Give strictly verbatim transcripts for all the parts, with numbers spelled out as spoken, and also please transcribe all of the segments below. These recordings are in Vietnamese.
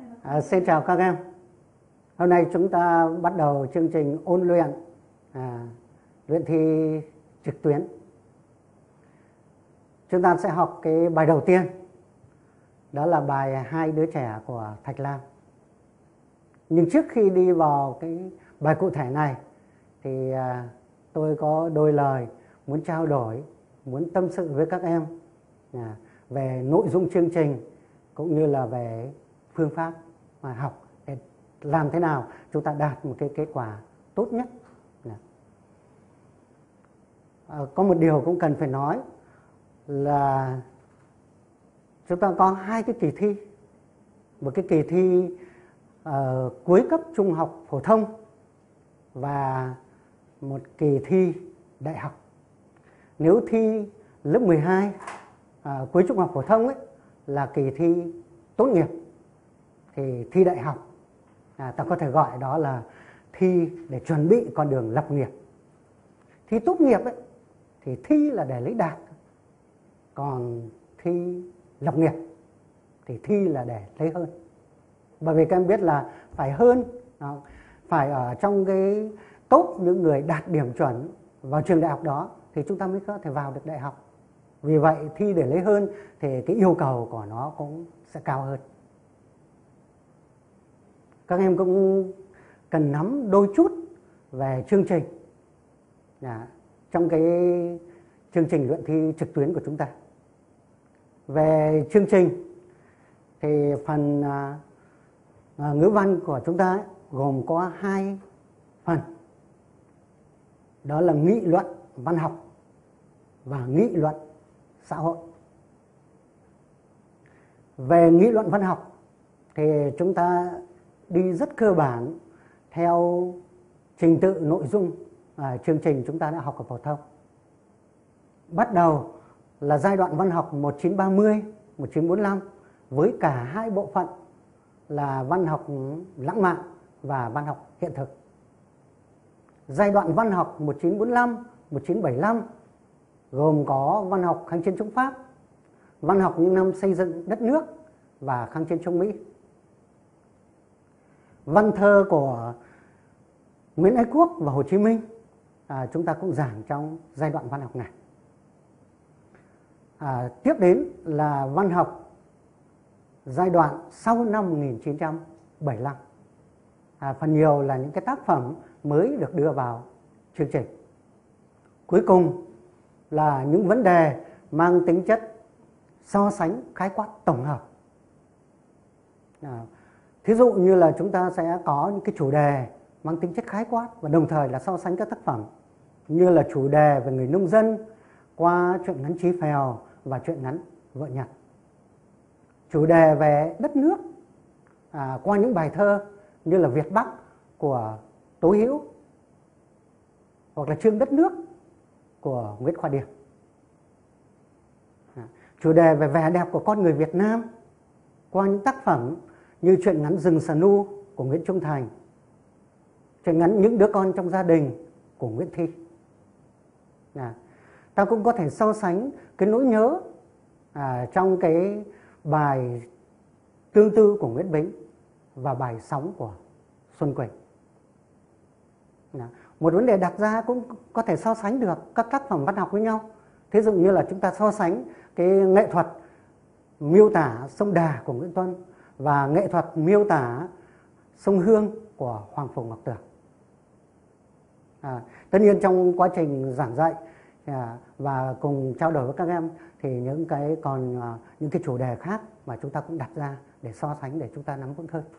À, xin chào các em. Hôm nay chúng ta bắt đầu chương trình ôn luyện à, luyện thi trực tuyến. Chúng ta sẽ học cái bài đầu tiên, đó là bài Hai đứa trẻ của Thạch Lam. Nhưng trước khi đi vào cái bài cụ thể này thì à, tôi có đôi lời muốn trao đổi, muốn tâm sự với các em à, về nội dung chương trình cũng như là về phương pháp mà học để làm thế nào chúng ta đạt một cái kết quả tốt nhất. À, có một điều cũng cần phải nói là chúng ta có hai cái kỳ thi. Một cái kỳ thi uh, cuối cấp trung học phổ thông và một kỳ thi đại học. Nếu thi lớp mười hai uh, cuối trung học phổ thông ấy, là kỳ thi tốt nghiệp, thì thi đại học à, ta có thể gọi đó là thi để chuẩn bị con đường lập nghiệp. Thi tốt nghiệp ấy, thì thi là để lấy đạt, còn thi lập nghiệp thì thi là để lấy hơn. Bởi vì các em biết là phải hơn, phải ở trong cái top những người đạt điểm chuẩn vào trường đại học đó thì chúng ta mới có thể vào được đại học. Vì vậy thi để lấy hơn thì cái yêu cầu của nó cũng sẽ cao hơn. Các em cũng cần nắm đôi chút về chương trình à, trong cái chương trình luyện thi trực tuyến của chúng ta. Về chương trình thì phần à, à, ngữ văn của chúng ta ấy, gồm có hai phần, đó là nghị luận văn học và nghị luận xã hội. Về nghị luận văn học thì chúng ta đi rất cơ bản theo trình tự nội dung à, chương trình chúng ta đã học ở phổ thông. Bắt đầu là giai đoạn văn học một nghìn chín trăm ba mươi, một nghìn chín trăm bốn mươi lăm với cả hai bộ phận là văn học lãng mạn và văn học hiện thực. Giai đoạn văn học một nghìn chín trăm bốn mươi lăm, một nghìn chín trăm bảy mươi lăm gồm có văn học kháng chiến chống Pháp, văn học những năm xây dựng đất nước và kháng chiến chống Mỹ. Văn thơ của Nguyễn Ái Quốc và Hồ Chí Minh à, chúng ta cũng giảng trong giai đoạn văn học này. À, tiếp đến là văn học giai đoạn sau năm một nghìn chín trăm bảy mươi lăm. À, phần nhiều là những cái tác phẩm mới được đưa vào chương trình. Cuối cùng là những vấn đề mang tính chất so sánh khái quát tổng hợp. À, thí dụ như là chúng ta sẽ có những cái chủ đề mang tính chất khái quát và đồng thời là so sánh các tác phẩm, như là chủ đề về người nông dân qua truyện ngắn Chí Phèo và truyện ngắn Vợ Nhặt. Chủ đề về đất nước à, qua những bài thơ như là Việt Bắc của Tố Hữu hoặc là Chương Đất Nước của Nguyễn Khoa Điệp. À, chủ đề về vẻ đẹp của con người Việt Nam qua những tác phẩm như truyện ngắn Rừng Sà Nu của Nguyễn Trung Thành, truyện ngắn Những Đứa Con Trong Gia Đình của Nguyễn Thi. À, ta cũng có thể so sánh cái nỗi nhớ à, trong cái bài Tương Tư của Nguyễn Bính và bài Sóng của Xuân Quỳnh. À, một vấn đề đặt ra cũng có thể so sánh được các tác phẩm văn học với nhau. Thí dụ như là chúng ta so sánh cái nghệ thuật miêu tả sông Đà của Nguyễn Tuân và nghệ thuật miêu tả sông Hương của Hoàng Phủ Ngọc Tưởng. À, tất nhiên trong quá trình giảng dạy à, và cùng trao đổi với các em thì những cái còn à, những cái chủ đề khác mà chúng ta cũng đặt ra để so sánh để chúng ta nắm vững hơn.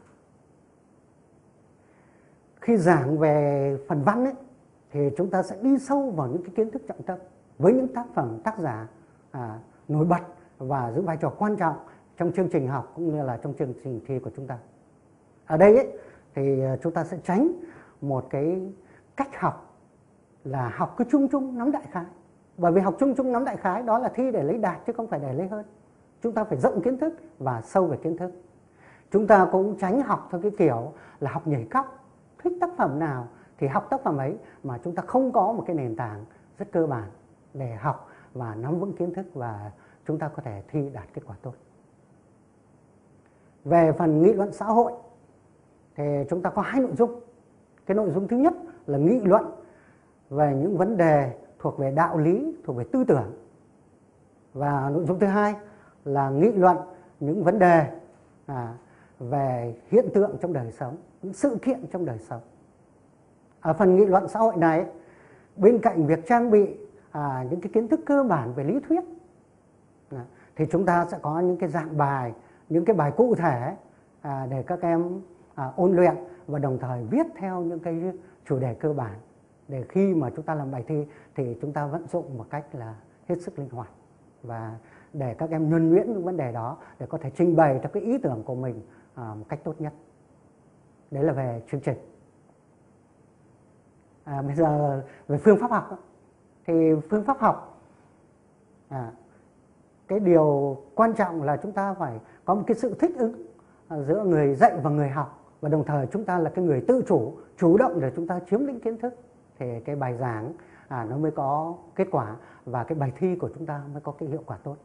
Khi giảng về phần văn ấy, thì chúng ta sẽ đi sâu vào những cái kiến thức trọng tâm với những tác phẩm tác giả à, nổi bật và giữ vai trò quan trọng trong chương trình học cũng như là trong chương trình thi của chúng ta. Ở đây ấy, thì chúng ta sẽ tránh một cái cách học là học cứ chung chung nắm đại khái. Bởi vì học chung chung nắm đại khái đó là thi để lấy đạt chứ không phải để lấy hơn. Chúng ta phải rộng kiến thức và sâu về kiến thức. Chúng ta cũng tránh học theo cái kiểu là học nhảy cóc, thích tác phẩm nào thì học tác phẩm ấy mà chúng ta không có một cái nền tảng rất cơ bản để học và nắm vững kiến thức và chúng ta có thể thi đạt kết quả tốt. Về phần nghị luận xã hội thì chúng ta có hai nội dung. Cái nội dung thứ nhất là nghị luận về những vấn đề thuộc về đạo lý, thuộc về tư tưởng. Và nội dung thứ hai là nghị luận những vấn đề à, về hiện tượng trong đời sống, những sự kiện trong đời sống. Ở phần nghị luận xã hội này, bên cạnh việc trang bị à, những cái kiến thức cơ bản về lý thuyết, à, thì chúng ta sẽ có những cái dạng bài, những cái bài cụ thể à, để các em à, ôn luyện và đồng thời viết theo những cái chủ đề cơ bản, để khi mà chúng ta làm bài thi thì chúng ta vận dụng một cách là hết sức linh hoạt, và để các em nhuần nhuyễn những vấn đề đó để có thể trình bày cho cái ý tưởng của mình à, một cách tốt nhất. Đấy là về chương trình. À, bây giờ về phương pháp học thì phương pháp học à, cái điều quan trọng là chúng ta phải có một cái sự thích ứng giữa người dạy và người học, và đồng thời chúng ta là cái người tự chủ, chủ động để chúng ta chiếm lĩnh kiến thức, thì cái bài giảng à, nó mới có kết quả, và cái bài thi của chúng ta mới có cái hiệu quả tốt.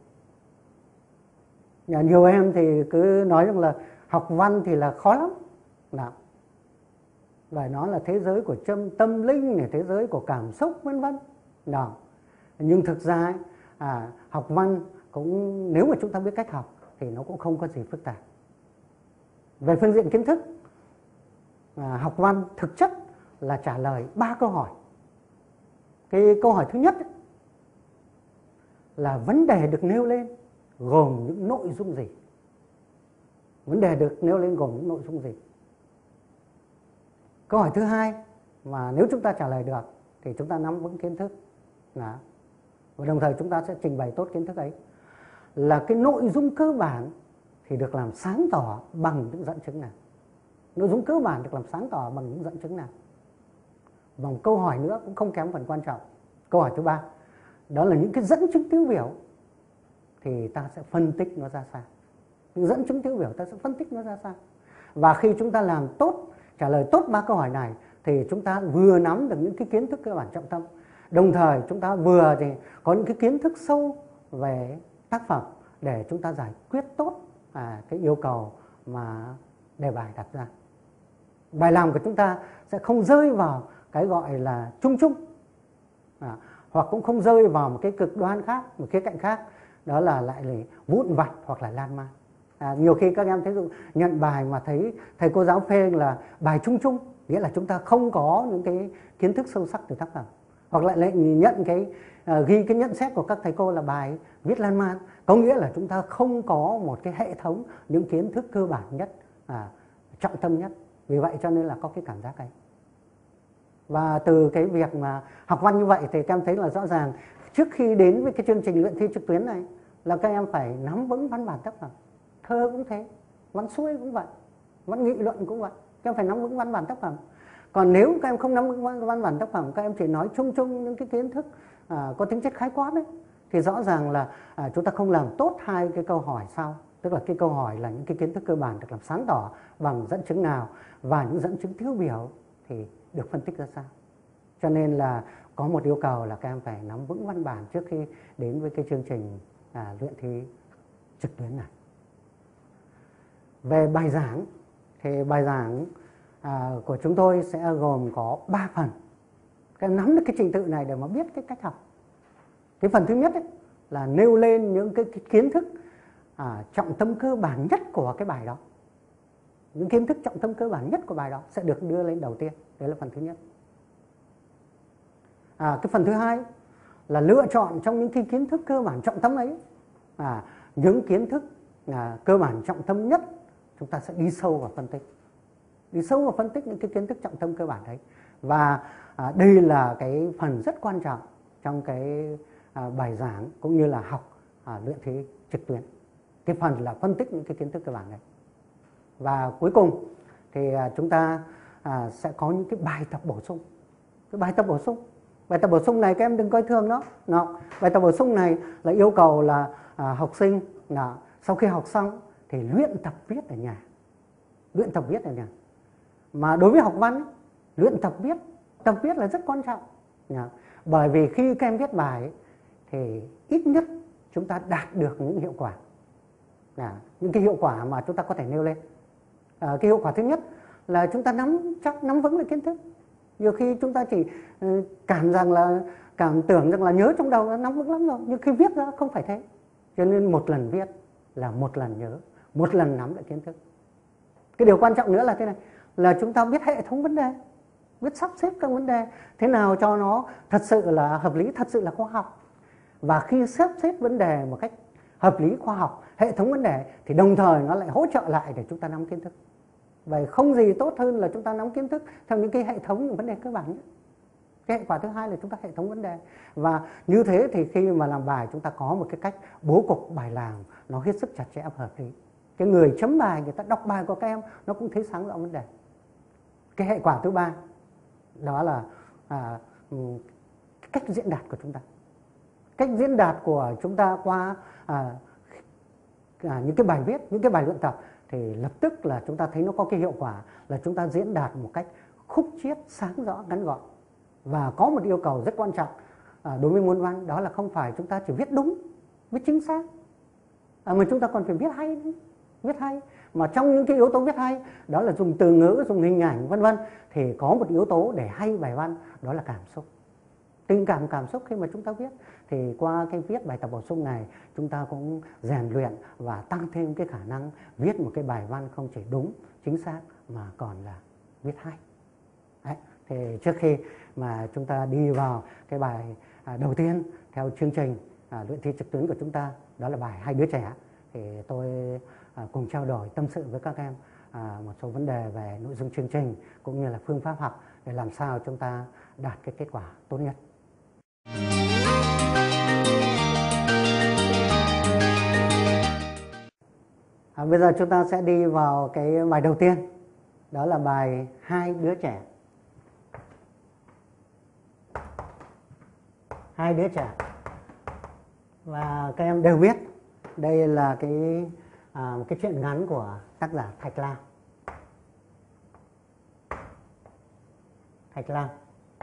Nhiều em thì cứ nói rằng là học văn thì là khó lắm, nào, và nó là thế giới của tâm, tâm linh này, thế giới của cảm xúc vân vân. Nào, nhưng thực ra ấy, à, học văn cũng, nếu mà chúng ta biết cách học thì nó cũng không có gì phức tạp. Về phương diện kiến thức, à, học văn thực chất là trả lời ba câu hỏi. Cái câu hỏi thứ nhất ấy, là vấn đề được nêu lên gồm những nội dung gì? Vấn đề được nêu lên gồm những nội dung gì? Câu hỏi thứ hai mà nếu chúng ta trả lời được thì chúng ta nắm vững kiến thức. Đó. Và đồng thời chúng ta sẽ trình bày tốt kiến thức ấy. Là cái nội dung cơ bản thì được làm sáng tỏ bằng những dẫn chứng nào? Nội dung cơ bản được làm sáng tỏ bằng những dẫn chứng nào? Và một câu hỏi nữa cũng không kém phần quan trọng. Câu hỏi thứ ba, đó là những cái dẫn chứng tiêu biểu thì ta sẽ phân tích nó ra sao? Những dẫn chứng tiêu biểu ta sẽ phân tích nó ra sao? Và khi chúng ta làm tốt, trả lời tốt ba câu hỏi này thì chúng ta vừa nắm được những cái kiến thức cơ bản trọng tâm, đồng thời chúng ta vừa thì có những cái kiến thức sâu về tác phẩm để chúng ta giải quyết tốt à, cái yêu cầu mà đề bài đặt ra. Bài làm của chúng ta sẽ không rơi vào cái gọi là chung chung, à, hoặc cũng không rơi vào một cái cực đoan khác, một khía cạnh khác, đó là lại là vụn vặt hoặc là lan man. À, nhiều khi các em thấy dụ nhận bài mà thấy thầy cô giáo phê là bài chung chung, nghĩa là chúng ta không có những cái kiến thức sâu sắc từ tác phẩm, hoặc lại lại nhận cái uh, ghi cái nhận xét của các thầy cô là bài viết lan man, có nghĩa là chúng ta không có một cái hệ thống những kiến thức cơ bản nhất, à, trọng tâm nhất. Vì vậy cho nên là có cái cảm giác ấy. Và từ cái việc mà học văn như vậy thì các em thấy là rõ ràng trước khi đến với cái chương trình luyện thi trực tuyến này là các em phải nắm vững văn bản tác phẩm. Thơ cũng thế, văn xuôi cũng vậy, văn nghị luận cũng vậy, các em phải nắm vững văn bản tác phẩm. Còn nếu các em không nắm vững văn bản tác phẩm, các em chỉ nói chung chung những cái kiến thức à, có tính chất khái quát ấy, thì rõ ràng là à, chúng ta không làm tốt hai cái câu hỏi sau. Tức là cái câu hỏi là những cái kiến thức cơ bản được làm sáng tỏ bằng dẫn chứng nào, và những dẫn chứng tiêu biểu thì được phân tích ra sao. Cho nên là có một yêu cầu là các em phải nắm vững văn bản trước khi đến với cái chương trình à, luyện thi trực tuyến này. Về bài giảng thì bài giảng à, của chúng tôi sẽ gồm có ba phần. Các em nắm được cái trình tự này để mà biết cái cách học. Cái phần thứ nhất ấy, là nêu lên những cái, cái kiến thức à, trọng tâm cơ bản nhất của cái bài đó. Những kiến thức trọng tâm cơ bản nhất của bài đó sẽ được đưa lên đầu tiên. Đấy là phần thứ nhất. À, cái phần thứ hai là lựa chọn trong những cái kiến thức cơ bản trọng tâm ấy, à, những kiến thức à, cơ bản trọng tâm nhất chúng ta sẽ đi sâu vào phân tích. Đi sâu vào phân tích những cái kiến thức trọng tâm cơ bản đấy. Và à, đây là cái phần rất quan trọng trong cái à, bài giảng cũng như là học à, luyện thi trực tuyến. Cái phần là phân tích những cái kiến thức cơ bản đấy. Và cuối cùng thì à, chúng ta à, sẽ có những cái bài tập bổ sung. Cái bài tập bổ sung. Bài tập bổ sung này các em đừng coi thường nó. nó. Bài tập bổ sung này là yêu cầu là à, học sinh là sau khi học xong thì luyện tập viết ở nhà. Luyện tập viết ở nhà. Mà đối với học văn, luyện tập viết, tập viết là rất quan trọng. Bởi vì khi các em viết bài thì ít nhất chúng ta đạt được những hiệu quả. À, những cái hiệu quả mà chúng ta có thể nêu lên. À, cái hiệu quả thứ nhất là chúng ta nắm chắc, nắm vững được kiến thức. Nhiều khi chúng ta chỉ uh, cảm rằng là cảm tưởng rằng là nhớ trong đầu, nắm vững lắm rồi, nhưng khi viết ra không phải thế. Cho nên một lần viết là một lần nhớ, một lần nắm được kiến thức. Cái điều quan trọng nữa là thế này, là chúng ta biết hệ thống vấn đề, biết sắp xếp các vấn đề thế nào cho nó thật sự là hợp lý, thật sự là khoa học. Và khi sắp xếp vấn đề một cách hợp lý, khoa học, hệ thống vấn đề thì đồng thời nó lại hỗ trợ lại để chúng ta nắm kiến thức. Vậy không gì tốt hơn là chúng ta nắm kiến thức theo những cái hệ thống, những vấn đề cơ bản nhất. Cái hệ quả thứ hai là chúng ta hệ thống vấn đề. Và như thế thì khi mà làm bài chúng ta có một cái cách bố cục bài làm nó hết sức chặt chẽ và hợp lý. Cái người chấm bài, người ta đọc bài của các em nó cũng thấy sáng rõ vấn đề. Cái hệ quả thứ ba đó là à, cách diễn đạt của chúng ta. Cách diễn đạt của chúng ta qua à, à, những cái bài viết, những cái bài luyện tập thì lập tức là chúng ta thấy nó có cái hiệu quả là chúng ta diễn đạt một cách khúc chiết, sáng rõ, ngắn gọn. Và có một yêu cầu rất quan trọng à, đối với môn văn, đó là không phải chúng ta chỉ viết đúng, viết chính xác, à, mà chúng ta còn phải viết hay nữa. Viết hay, mà trong những cái yếu tố viết hay đó là dùng từ ngữ, dùng hình ảnh vân vân, thì có một yếu tố để hay bài văn, đó là cảm xúc. Tình cảm, cảm xúc khi mà chúng ta viết thì qua cái viết bài tập bổ sung này chúng ta cũng rèn luyện và tăng thêm cái khả năng viết một cái bài văn không chỉ đúng, chính xác mà còn là viết hay. Đấy. Thì trước khi mà chúng ta đi vào cái bài à, đầu tiên theo chương trình à, luyện thi trực tuyến của chúng ta, đó là bài Hai Đứa Trẻ, thì tôi à, cùng trao đổi tâm sự với các em à, một số vấn đề về nội dung chương trình cũng như là phương pháp học để làm sao chúng ta đạt cái kết quả tốt nhất. À, bây giờ chúng ta sẽ đi vào cái bài đầu tiên, đó là bài Hai Đứa Trẻ. Hai Đứa Trẻ. Và các em đều biết đây là cái à, một cái truyện ngắn của tác giả Thạch Lam. Thạch Lam.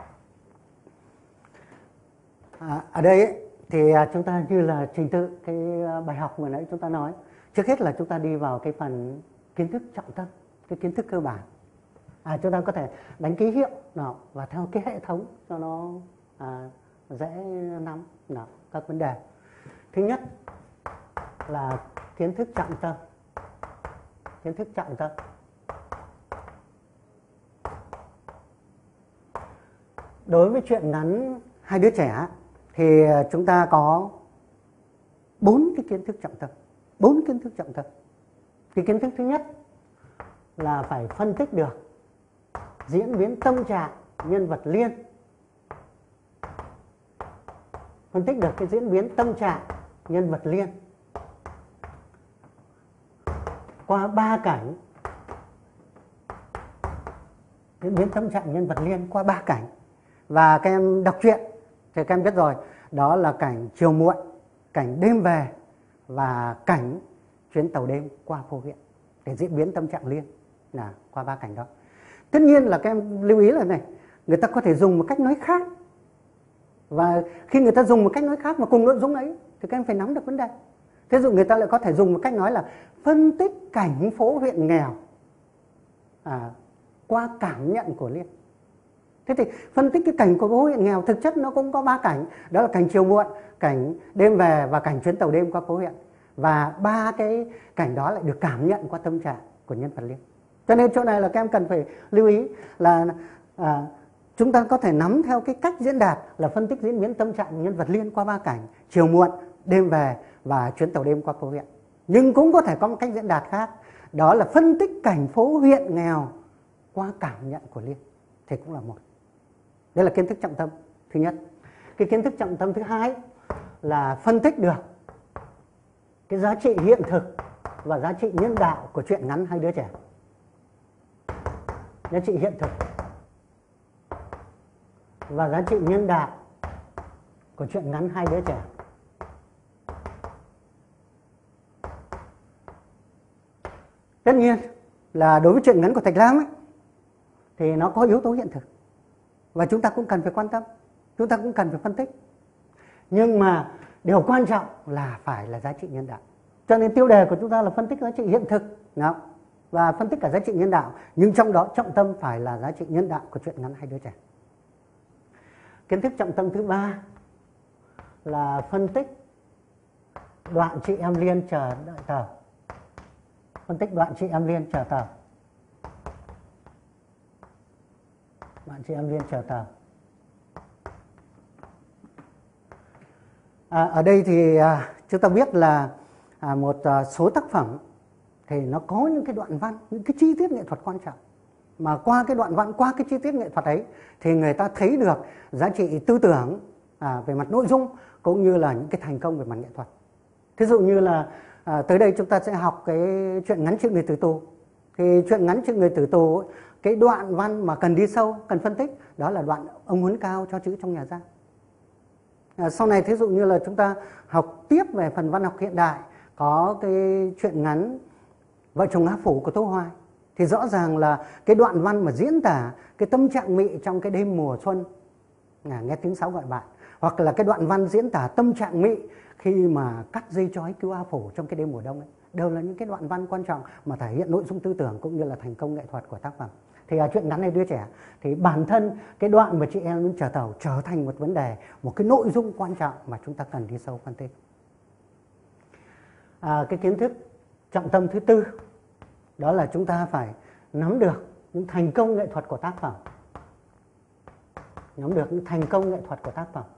À, ở đây ấy, thì chúng ta như là trình tự cái bài học mà nãy chúng ta nói. Trước hết là chúng ta đi vào cái phần kiến thức trọng tâm, cái kiến thức cơ bản. À, chúng ta có thể đánh ký hiệu nào và theo cái hệ thống cho nó à, dễ nắm nào các vấn đề. Thứ nhất là kiến thức trọng tâm. Kiến thức trọng tâm. Đối với truyện ngắn Hai Đứa Trẻ thì chúng ta có bốn cái kiến thức trọng tâm. Bốn kiến thức trọng tâm. Cái kiến thức thứ nhất là phải phân tích được diễn biến tâm trạng nhân vật Liên. Phân tích được cái diễn biến tâm trạng nhân vật Liên qua ba cảnh. Diễn biến tâm trạng nhân vật Liên qua ba cảnh. Và các em đọc truyện thì các em biết rồi, đó là cảnh chiều muộn, cảnh đêm về và cảnh chuyến tàu đêm qua phố huyện để diễn biến tâm trạng Liên là qua ba cảnh đó. Tất nhiên là các em lưu ý là này, người ta có thể dùng một cách nói khác. Và khi người ta dùng một cách nói khác mà cùng nội dung ấy thì các em phải nắm được vấn đề. Thế dụ người ta lại có thể dùng một cách nói là phân tích cảnh phố huyện nghèo à, qua cảm nhận của Liên. Thế thì phân tích cái cảnh của phố huyện nghèo thực chất nó cũng có ba cảnh, đó là cảnh chiều muộn, cảnh đêm về và cảnh chuyến tàu đêm qua phố huyện. Và ba cái cảnh đó lại được cảm nhận qua tâm trạng của nhân vật Liên. Cho nên chỗ này là các em cần phải lưu ý là à, chúng ta có thể nắm theo cái cách diễn đạt là phân tích diễn biến tâm trạng nhân vật Liên qua ba cảnh chiều muộn, đêm về và chuyến tàu đêm qua phố huyện. Nhưng cũng có thể có một cách diễn đạt khác, đó là phân tích cảnh phố huyện nghèo qua cảm nhận của Liên. Thì cũng là một. Đây là kiến thức trọng tâm thứ nhất. Cái kiến thức trọng tâm thứ hai là phân tích được cái giá trị hiện thực và giá trị nhân đạo của truyện ngắn Hai Đứa Trẻ. Giá trị hiện thực và giá trị nhân đạo của truyện ngắn Hai Đứa Trẻ. Tất nhiên là đối với truyện ngắn của Thạch Lam ấy, thì nó có yếu tố hiện thực và chúng ta cũng cần phải quan tâm, chúng ta cũng cần phải phân tích. Nhưng mà điều quan trọng là phải là giá trị nhân đạo. Cho nên tiêu đề của chúng ta là phân tích giá trị hiện thực đó, và phân tích cả giá trị nhân đạo, nhưng trong đó trọng tâm phải là giá trị nhân đạo của truyện ngắn Hai Đứa Trẻ. Kiến thức trọng tâm thứ ba là phân tích đoạn chị em Liên chờ đợi tàu. Phân tích đoạn chị em Liên chờ tàu. Đoạn chị em Liên chờ tàu. À, ở đây thì à, chúng ta biết là à, một à, số tác phẩm thì nó có những cái đoạn văn, những cái chi tiết nghệ thuật quan trọng. Mà qua cái đoạn văn, qua cái chi tiết nghệ thuật ấy thì người ta thấy được giá trị tư tưởng à, về mặt nội dung cũng như là những cái thành công về mặt nghệ thuật. Thí dụ như là à, tới đây chúng ta sẽ học cái truyện ngắn Chuyện Người Tử Tù. Thì truyện ngắn Chuyện Người Tử Tù ấy, cái đoạn văn mà cần đi sâu, cần phân tích đó là đoạn ông Huấn Cao cho chữ trong nhà giam. À, sau này thí dụ như là chúng ta học tiếp về phần văn học hiện đại, có cái truyện ngắn Vợ Chồng Á Phủ của Tô Hoài, thì rõ ràng là cái đoạn văn mà diễn tả cái tâm trạng Mị trong cái đêm mùa xuân, à, nghe tiếng sáo gọi bạn, hoặc là cái đoạn văn diễn tả tâm trạng Mị khi mà cắt dây trói cứu A Phủ trong cái đêm mùa đông ấy, đều là những cái đoạn văn quan trọng mà thể hiện nội dung tư tưởng cũng như là thành công nghệ thuật của tác phẩm. Thì à, truyện ngắn Hai Đứa Trẻ thì bản thân cái đoạn mà chị em chờ tàu trở thành một vấn đề, một cái nội dung quan trọng mà chúng ta cần đi sâu phân tích. À, cái kiến thức trọng tâm thứ tư đó là chúng ta phải nắm được những thành công nghệ thuật của tác phẩm. Nắm được những thành công nghệ thuật của tác phẩm.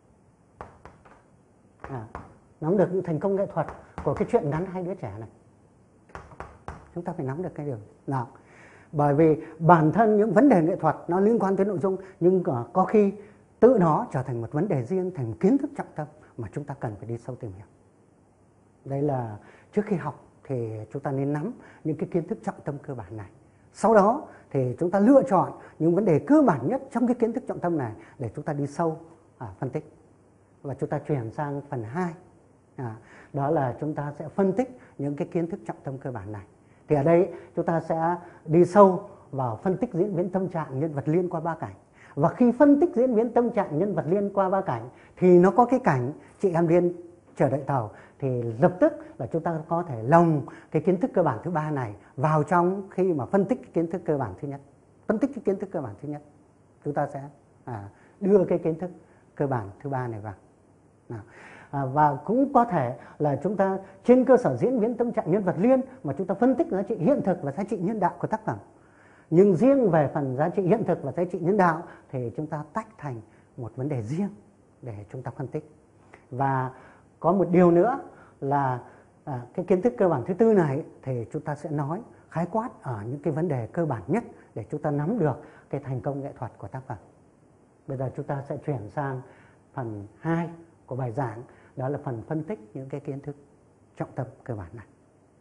À, nắm được những thành công nghệ thuật của cái truyện ngắn Hai Đứa Trẻ này. Chúng ta phải nắm được cái điều nào. Bởi vì bản thân những vấn đề nghệ thuật nó liên quan tới nội dung, nhưng có khi tự nó trở thành một vấn đề riêng, thành một kiến thức trọng tâm mà chúng ta cần phải đi sâu tìm hiểu. Đây là trước khi học thì chúng ta nên nắm những cái kiến thức trọng tâm cơ bản này. Sau đó thì chúng ta lựa chọn những vấn đề cơ bản nhất trong cái kiến thức trọng tâm này để chúng ta đi sâu à, phân tích. Và chúng ta chuyển sang phần hai. À, đó là chúng ta sẽ phân tích những cái kiến thức trọng tâm cơ bản này. Thì ở đây chúng ta sẽ đi sâu vào phân tích diễn biến tâm trạng nhân vật Liên qua ba cảnh. Và khi phân tích diễn biến tâm trạng nhân vật Liên qua ba cảnh thì nó có cái cảnh chị em Liên chờ đợi tàu, thì lập tức là chúng ta có thể lồng cái kiến thức cơ bản thứ ba này vào trong khi mà phân tích cái kiến thức cơ bản thứ nhất. Phân tích cái kiến thức cơ bản thứ nhất, chúng ta sẽ à, đưa cái kiến thức cơ bản thứ ba này vào. Nào. À, và cũng có thể là chúng ta trên cơ sở diễn biến tâm trạng nhân vật Liên mà chúng ta phân tích giá trị hiện thực và giá trị nhân đạo của tác phẩm. Nhưng riêng về phần giá trị hiện thực và giá trị nhân đạo thì chúng ta tách thành một vấn đề riêng để chúng ta phân tích. Và có một điều nữa là à, cái kiến thức cơ bản thứ tư này thì chúng ta sẽ nói khái quát ở những cái vấn đề cơ bản nhất để chúng ta nắm được cái thành công nghệ thuật của tác phẩm. Bây giờ chúng ta sẽ chuyển sang phần hai của bài giảng, đó là phần phân tích những cái kiến thức trọng tâm cơ bản này.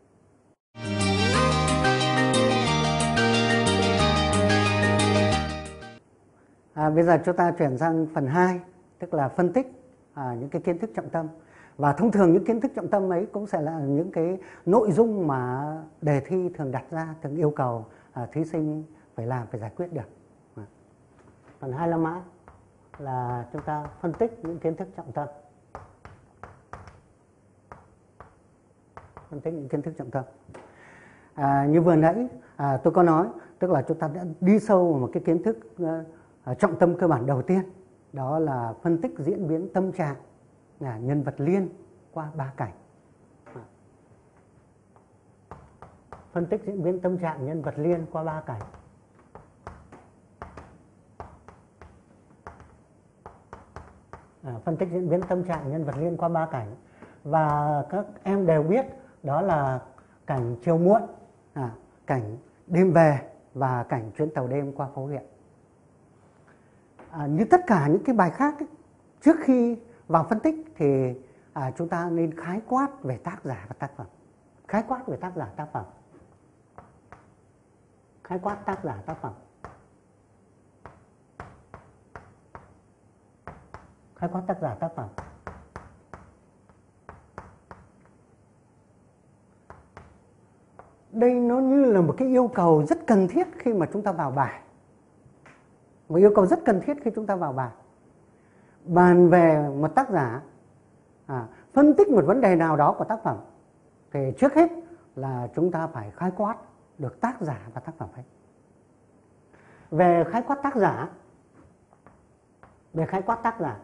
À, bây giờ chúng ta chuyển sang phần hai, tức là phân tích à, những cái kiến thức trọng tâm. Và thông thường những kiến thức trọng tâm ấy cũng sẽ là những cái nội dung mà đề thi thường đặt ra, thường yêu cầu à, thí sinh phải làm, phải giải quyết được. À. Phần hai là mã là chúng ta phân tích những kiến thức trọng tâm. Phân tích những kiến thức trọng tâm. À, như vừa nãy à, tôi có nói, tức là chúng ta đã đi sâu vào một cái kiến thức uh, trọng tâm cơ bản đầu tiên, đó là phân tích diễn biến tâm trạng là nhân vật Liên qua ba cảnh. À. Phân tích diễn biến tâm trạng nhân vật Liên qua ba cảnh. À, phân tích diễn biến tâm trạng nhân vật Liên qua ba cảnh. Và các em đều biết đó là cảnh chiều muộn, à, cảnh đêm về và cảnh chuyến tàu đêm qua phố huyện. À, như tất cả những cái bài khác ấy, trước khi vào phân tích thì à, chúng ta nên khái quát về tác giả và tác phẩm. Khái quát về tác giả tác phẩm. Khái quát tác giả tác phẩm. Khái quát tác giả tác phẩm. Đây nó như là một cái yêu cầu rất cần thiết khi mà chúng ta vào bài. Một yêu cầu rất cần thiết khi chúng ta vào bài. Bàn về một tác giả, à, phân tích một vấn đề nào đó của tác phẩm, thì trước hết là chúng ta phải khái quát được tác giả và tác phẩm ấy. Về khái quát tác giả, về khái quát tác giả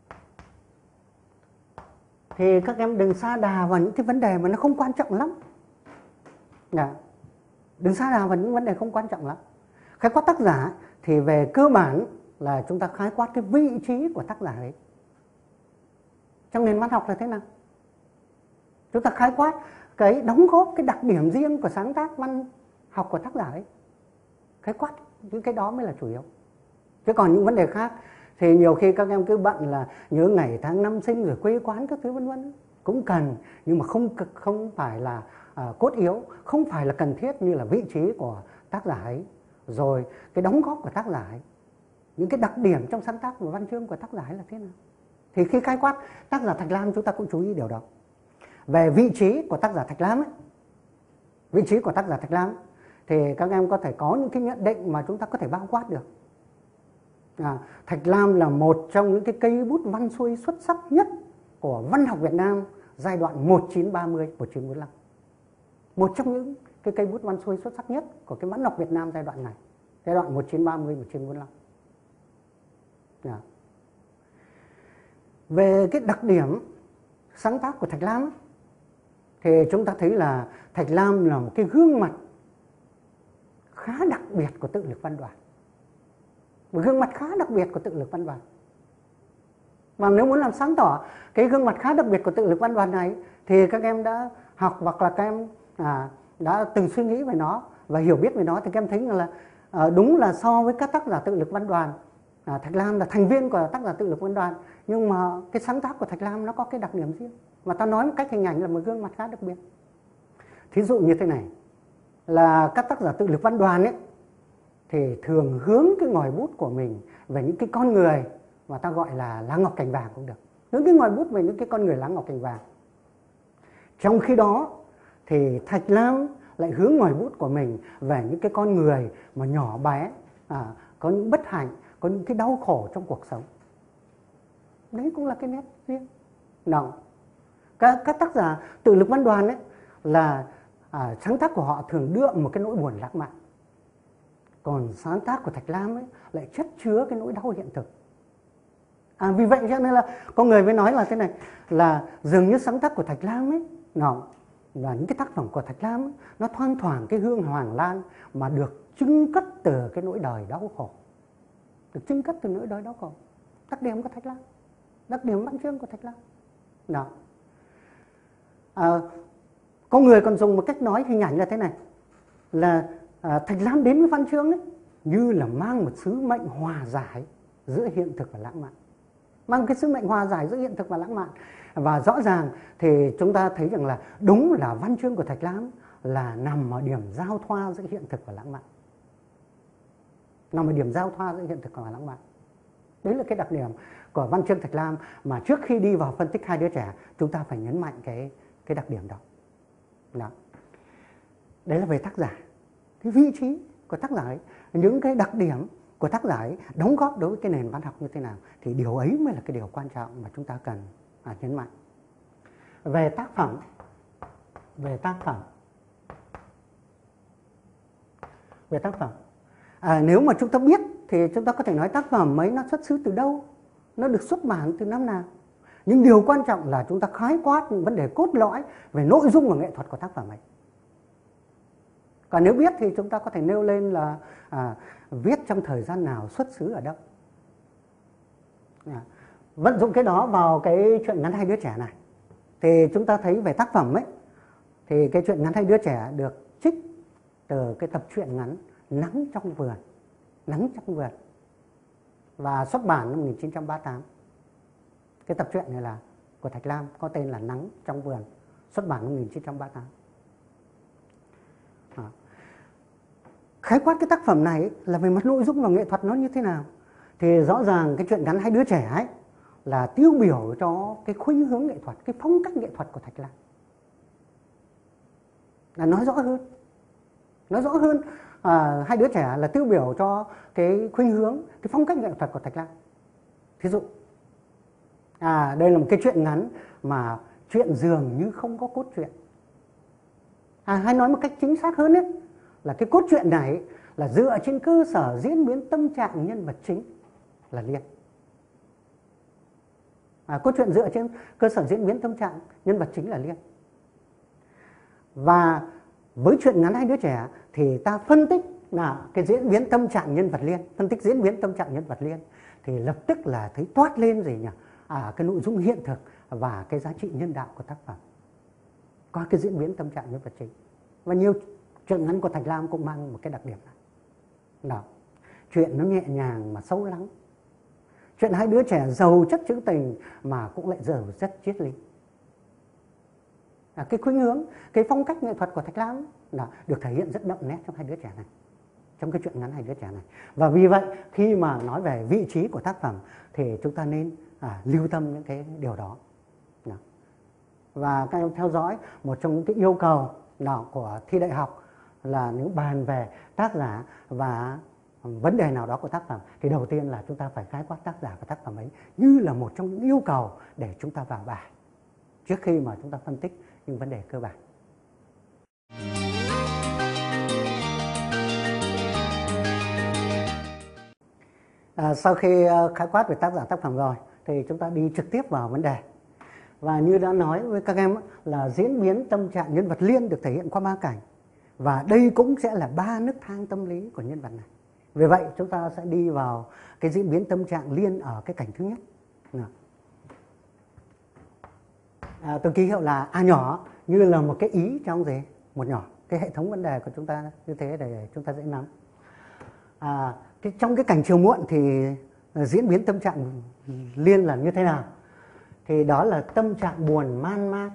thì các em đừng sa đà vào những cái vấn đề mà nó không quan trọng lắm. Dạ. Đừng sa đà vào những vấn đề không quan trọng lắm. Khái quát tác giả thì về cơ bản là chúng ta khái quát cái vị trí của tác giả ấy. Trong nền văn học là thế nào? Chúng ta khái quát cái đóng góp, cái đặc điểm riêng của sáng tác văn học của tác giả ấy. Khái quát những cái đó mới là chủ yếu. Chứ còn những vấn đề khác thì nhiều khi các em cứ bận là nhớ ngày tháng năm sinh rồi quê quán các thứ vân vân, cũng cần, nhưng mà không không phải là à, cốt yếu, không phải là cần thiết như là vị trí của tác giả ấy, rồi cái đóng góp của tác giả ấy, những cái đặc điểm trong sáng tác và văn chương của tác giả ấy là thế nào. Thì khi khai quát tác giả Thạch Lam chúng ta cũng chú ý điều đó. Về vị trí của tác giả Thạch Lam ấy, vị trí của tác giả Thạch Lam thì các em có thể có những cái nhận định mà chúng ta có thể bao quát được. À, Thạch Lam là một trong những cái cây bút văn xuôi xuất sắc nhất của văn học Việt Nam giai đoạn một nghìn chín trăm ba mươi đến một nghìn chín trăm bốn mươi lăm. Một trong những cái cây bút văn xuôi xuất sắc nhất của cái văn học Việt Nam giai đoạn này, giai đoạn một nghìn chín trăm ba mươi đến một nghìn chín trăm bốn mươi lăm. À. Về cái đặc điểm sáng tác của Thạch Lam thì chúng ta thấy là Thạch Lam là một cái gương mặt khá đặc biệt của tự lực văn đoàn. Một gương mặt khá đặc biệt của tự lực văn đoàn. Và nếu muốn làm sáng tỏ cái gương mặt khá đặc biệt của tự lực văn đoàn này thì các em đã học hoặc là các em à, đã từng suy nghĩ về nó và hiểu biết về nó, thì các em thấy là à, đúng là so với các tác giả tự lực văn đoàn, à, Thạch Lam là thành viên của tác giả tự lực văn đoàn, nhưng mà cái sáng tác của Thạch Lam nó có cái đặc điểm riêng mà ta nói một cách hình ảnh là một gương mặt khá đặc biệt. Thí dụ như thế này, là các tác giả tự lực văn đoàn ấy thì thường hướng cái ngòi bút của mình về những cái con người mà ta gọi là lá ngọc cành vàng cũng được, hướng cái ngòi bút về những cái con người lá ngọc cành vàng. Trong khi đó thì Thạch Lam lại hướng ngòi bút của mình về những cái con người mà nhỏ bé, à, có những bất hạnh, có những cái đau khổ trong cuộc sống. Đấy cũng là cái nét riêng. Nào, các, các tác giả tự lực văn đoàn ấy là à, sáng tác của họ thường đượm một cái nỗi buồn lãng mạn. Còn sáng tác của Thạch Lam ấy lại chất chứa cái nỗi đau hiện thực. À, vì vậy cho nên là có người mới nói là thế này, là dường như sáng tác của Thạch Lam ấy, nào, và những cái tác phẩm của Thạch Lam ấy, nó thoang thoảng cái hương hoàng lan mà được trưng cất từ cái nỗi đời đau khổ. Được trưng cất từ nỗi đời đau khổ. Đặc điểm của Thạch Lam, đặc điểm văn chương của Thạch Lam. Nào. À, có người còn dùng một cách nói hình ảnh là thế này, là à, Thạch Lam đến với văn chương ấy như là mang một sứ mệnh hòa giải giữa hiện thực và lãng mạn. Mang cái sứ mệnh hòa giải giữa hiện thực và lãng mạn. Và rõ ràng thì chúng ta thấy rằng là đúng là văn chương của Thạch Lam là nằm ở điểm giao thoa giữa hiện thực và lãng mạn. Nằm ở điểm giao thoa giữa hiện thực và lãng mạn. Đấy là cái đặc điểm của văn chương Thạch Lam mà trước khi đi vào phân tích Hai Đứa Trẻ chúng ta phải nhấn mạnh cái, cái đặc điểm đó. Đó. Đấy là về tác giả. Cái vị trí của tác giả ấy, những cái đặc điểm của tác giả ấy đóng góp đối với cái nền văn học như thế nào, thì điều ấy mới là cái điều quan trọng mà chúng ta cần à, nhấn mạnh. Về tác phẩm, về tác phẩm, về tác phẩm, à, nếu mà chúng ta biết thì chúng ta có thể nói tác phẩm ấy nó xuất xứ từ đâu, nó được xuất bản từ năm nào. Nhưng điều quan trọng là chúng ta khái quát những vấn đề cốt lõi về nội dung và nghệ thuật của tác phẩm ấy. Còn nếu biết thì chúng ta có thể nêu lên là à, viết trong thời gian nào, xuất xứ ở đâu. À, vận dụng cái đó vào cái truyện ngắn Hai Đứa Trẻ này thì chúng ta thấy về tác phẩm ấy, thì cái truyện ngắn Hai Đứa Trẻ được trích từ cái tập truyện ngắn Nắng Trong Vườn, Nắng Trong Vườn, và xuất bản năm một nghìn chín trăm ba mươi tám. Cái tập truyện này là của Thạch Lam, có tên là Nắng Trong Vườn, xuất bản năm một nghìn chín trăm ba mươi tám. À. Khái quát cái tác phẩm này là về mặt nội dung và nghệ thuật nó như thế nào, thì rõ ràng cái truyện ngắn Hai Đứa Trẻ ấy là tiêu biểu cho cái khuynh hướng nghệ thuật, cái phong cách nghệ thuật của Thạch Lam. Là nói rõ hơn, nói rõ hơn à, Hai Đứa Trẻ là tiêu biểu cho cái khuynh hướng, cái phong cách nghệ thuật của Thạch Lam. Thí dụ, à, đây là một cái truyện ngắn mà truyện dường như không có cốt truyện. À, hay nói một cách chính xác hơn ấy, là cái cốt truyện này là dựa trên cơ sở diễn biến tâm trạng nhân vật chính là Liên. À, cốt truyện dựa trên cơ sở diễn biến tâm trạng nhân vật chính là Liên. Và với truyện ngắn Hai Đứa Trẻ thì ta phân tích là cái diễn biến tâm trạng nhân vật Liên, phân tích diễn biến tâm trạng nhân vật Liên thì lập tức là thấy toát lên gì nhỉ? À, cái nội dung hiện thực và cái giá trị nhân đạo của tác phẩm qua cái diễn biến tâm trạng nhân vật chính. Và nhiều truyện ngắn của Thạch Lam cũng mang một cái đặc điểm này. Đó, chuyện nó nhẹ nhàng mà sâu lắng. Chuyện Hai Đứa Trẻ giàu chất trữ tình mà cũng lại giàu rất triết lý. À, cái khuynh hướng, cái phong cách nghệ thuật của Thạch Lam là được thể hiện rất đậm nét trong Hai Đứa Trẻ này, trong cái chuyện ngắn Hai Đứa Trẻ này. Và vì vậy khi mà nói về vị trí của tác phẩm thì chúng ta nên à, lưu tâm những cái điều đó. Đó. Và các em theo dõi một trong những cái yêu cầu nào của thi đại học là nếu bàn về tác giả và vấn đề nào đó của tác phẩm thì đầu tiên là chúng ta phải khái quát tác giả và tác phẩm ấy như là một trong những yêu cầu để chúng ta vào bài trước khi mà chúng ta phân tích những vấn đề cơ bản. À, sau khi khái quát về tác giả tác phẩm rồi thì chúng ta đi trực tiếp vào vấn đề. Và như đã nói với các em là diễn biến tâm trạng nhân vật Liên được thể hiện qua ba cảnh. Và đây cũng sẽ là ba nấc thang tâm lý của nhân vật này. Vì vậy chúng ta sẽ đi vào cái diễn biến tâm trạng Liên ở cái cảnh thứ nhất. À, tôi ký hiệu là A nhỏ như là một cái ý trong gì? Một nhỏ. Cái hệ thống vấn đề của chúng ta như thế để chúng ta dễ nắm. À, cái, trong cái cảnh chiều muộn thì diễn biến tâm trạng Liên là như thế nào? Thì đó là tâm trạng buồn man mác.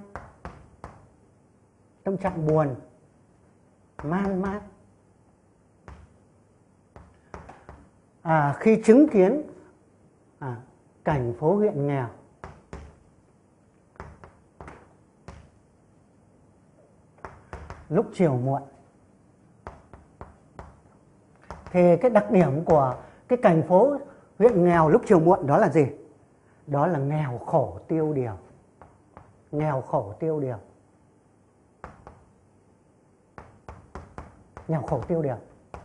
Tâm trạng buồn man mác. À, khi chứng kiến à, cảnh phố huyện nghèo. Lúc chiều muộn. Thì cái đặc điểm của cái cảnh phố huyện nghèo lúc chiều muộn đó là gì? Đó là nghèo khổ tiêu điều. Nghèo khổ tiêu điều. Nghèo khổ tiêu điều.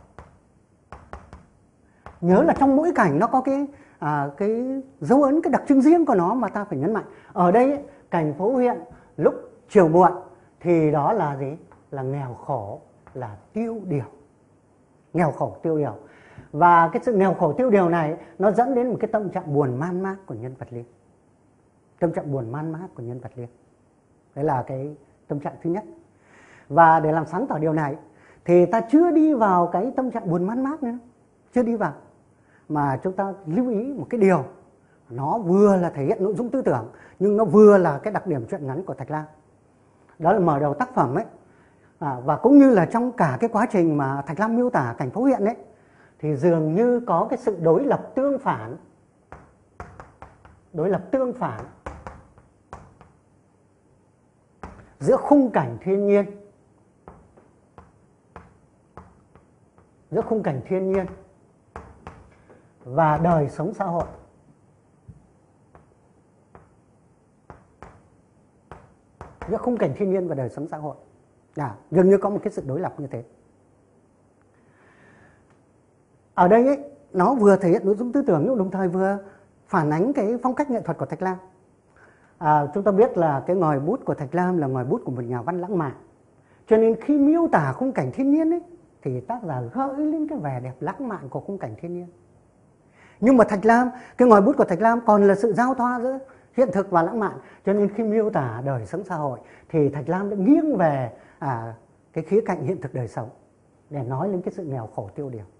Nhớ là trong mỗi cảnh nó có cái à, cái dấu ấn, cái đặc trưng riêng của nó mà ta phải nhấn mạnh. Ở đây ấy, cảnh phố huyện lúc chiều muộn thì đó là gì? Là nghèo khổ, là tiêu điều. Nghèo khổ tiêu điều. Và cái sự nghèo khổ tiêu điều này nó dẫn đến một cái tâm trạng buồn man mác của nhân vật Liên. Tâm trạng buồn man mác của nhân vật Liên. Đấy là cái tâm trạng thứ nhất. Và để làm sáng tỏ điều này thì ta chưa đi vào cái tâm trạng buồn man mác nữa. Chưa đi vào. Mà chúng ta lưu ý một cái điều. Nó vừa là thể hiện nội dung tư tưởng nhưng nó vừa là cái đặc điểm truyện ngắn của Thạch Lam. Đó là mở đầu tác phẩm ấy. À, và cũng như là trong cả cái quá trình mà Thạch Lam miêu tả cảnh phố huyện ấy thì dường như có cái sự đối lập tương phản. Đối lập tương phản giữa khung cảnh thiên nhiên. Giữa khung cảnh thiên nhiên và đời sống xã hội. Giữa khung cảnh thiên nhiên và đời sống xã hội. À, dường như có một cái sự đối lập như thế. Ở đây ấy, nó vừa thể hiện nội dung tư tưởng nhưng đồng thời vừa phản ánh cái phong cách nghệ thuật của Thạch Lam. À, chúng ta biết là cái ngòi bút của Thạch Lam là ngòi bút của một nhà văn lãng mạn. Cho nên khi miêu tả khung cảnh thiên nhiên ấy, thì tác giả gợi lên cái vẻ đẹp lãng mạn của khung cảnh thiên nhiên. Nhưng mà Thạch Lam, cái ngòi bút của Thạch Lam còn là sự giao thoa giữa hiện thực và lãng mạn. Cho nên khi miêu tả đời sống xã hội thì Thạch Lam đã nghiêng về à, cái khía cạnh hiện thực đời sống để nói lên cái sự nghèo khổ tiêu điều.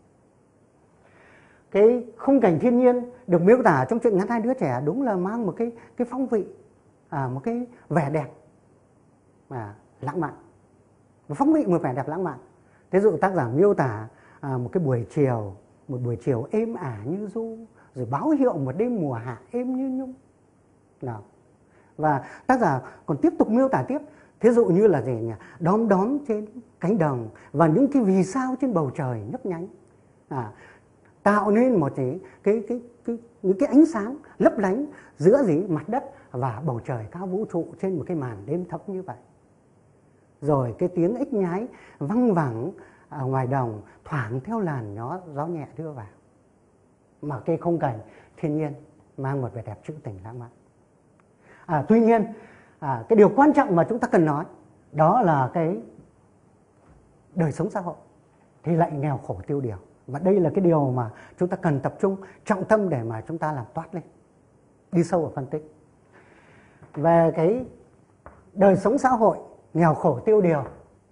Cái khung cảnh thiên nhiên được miêu tả trong truyện ngắn Hai Đứa Trẻ đúng là mang một cái, cái phong vị, à, một cái vẻ đẹp à, lãng mạn. Một phong vị, một vẻ đẹp lãng mạn. Ví dụ tác giả miêu tả à, một cái buổi chiều, một buổi chiều êm ả như du, rồi báo hiệu một đêm mùa hạ êm như nhung. Đó. Và tác giả còn tiếp tục miêu tả tiếp. Thí dụ như là gì nhỉ? Đom đóm trên cánh đồng và những cái vì sao trên bầu trời nhấp nháy. À, tạo nên một cái, cái, cái, cái, những cái ánh sáng lấp lánh giữa gì? Mặt đất và bầu trời cao vũ trụ trên một cái màn đêm thấp như vậy. rồi cái tiếng ếch nhái văng vẳng ở ngoài đồng thoảng theo làn gió gió nhẹ đưa vào, mà cái khung cảnh thiên nhiên mang một vẻ đẹp trữ tình lãng mạn. À, tuy nhiên à, cái điều quan trọng mà chúng ta cần nói đó là cái đời sống xã hội thì lại nghèo khổ tiêu điều, và đây là cái điều mà chúng ta cần tập trung trọng tâm để mà chúng ta làm toát lên, đi sâu vào phân tích về cái đời sống xã hội nghèo khổ tiêu điều.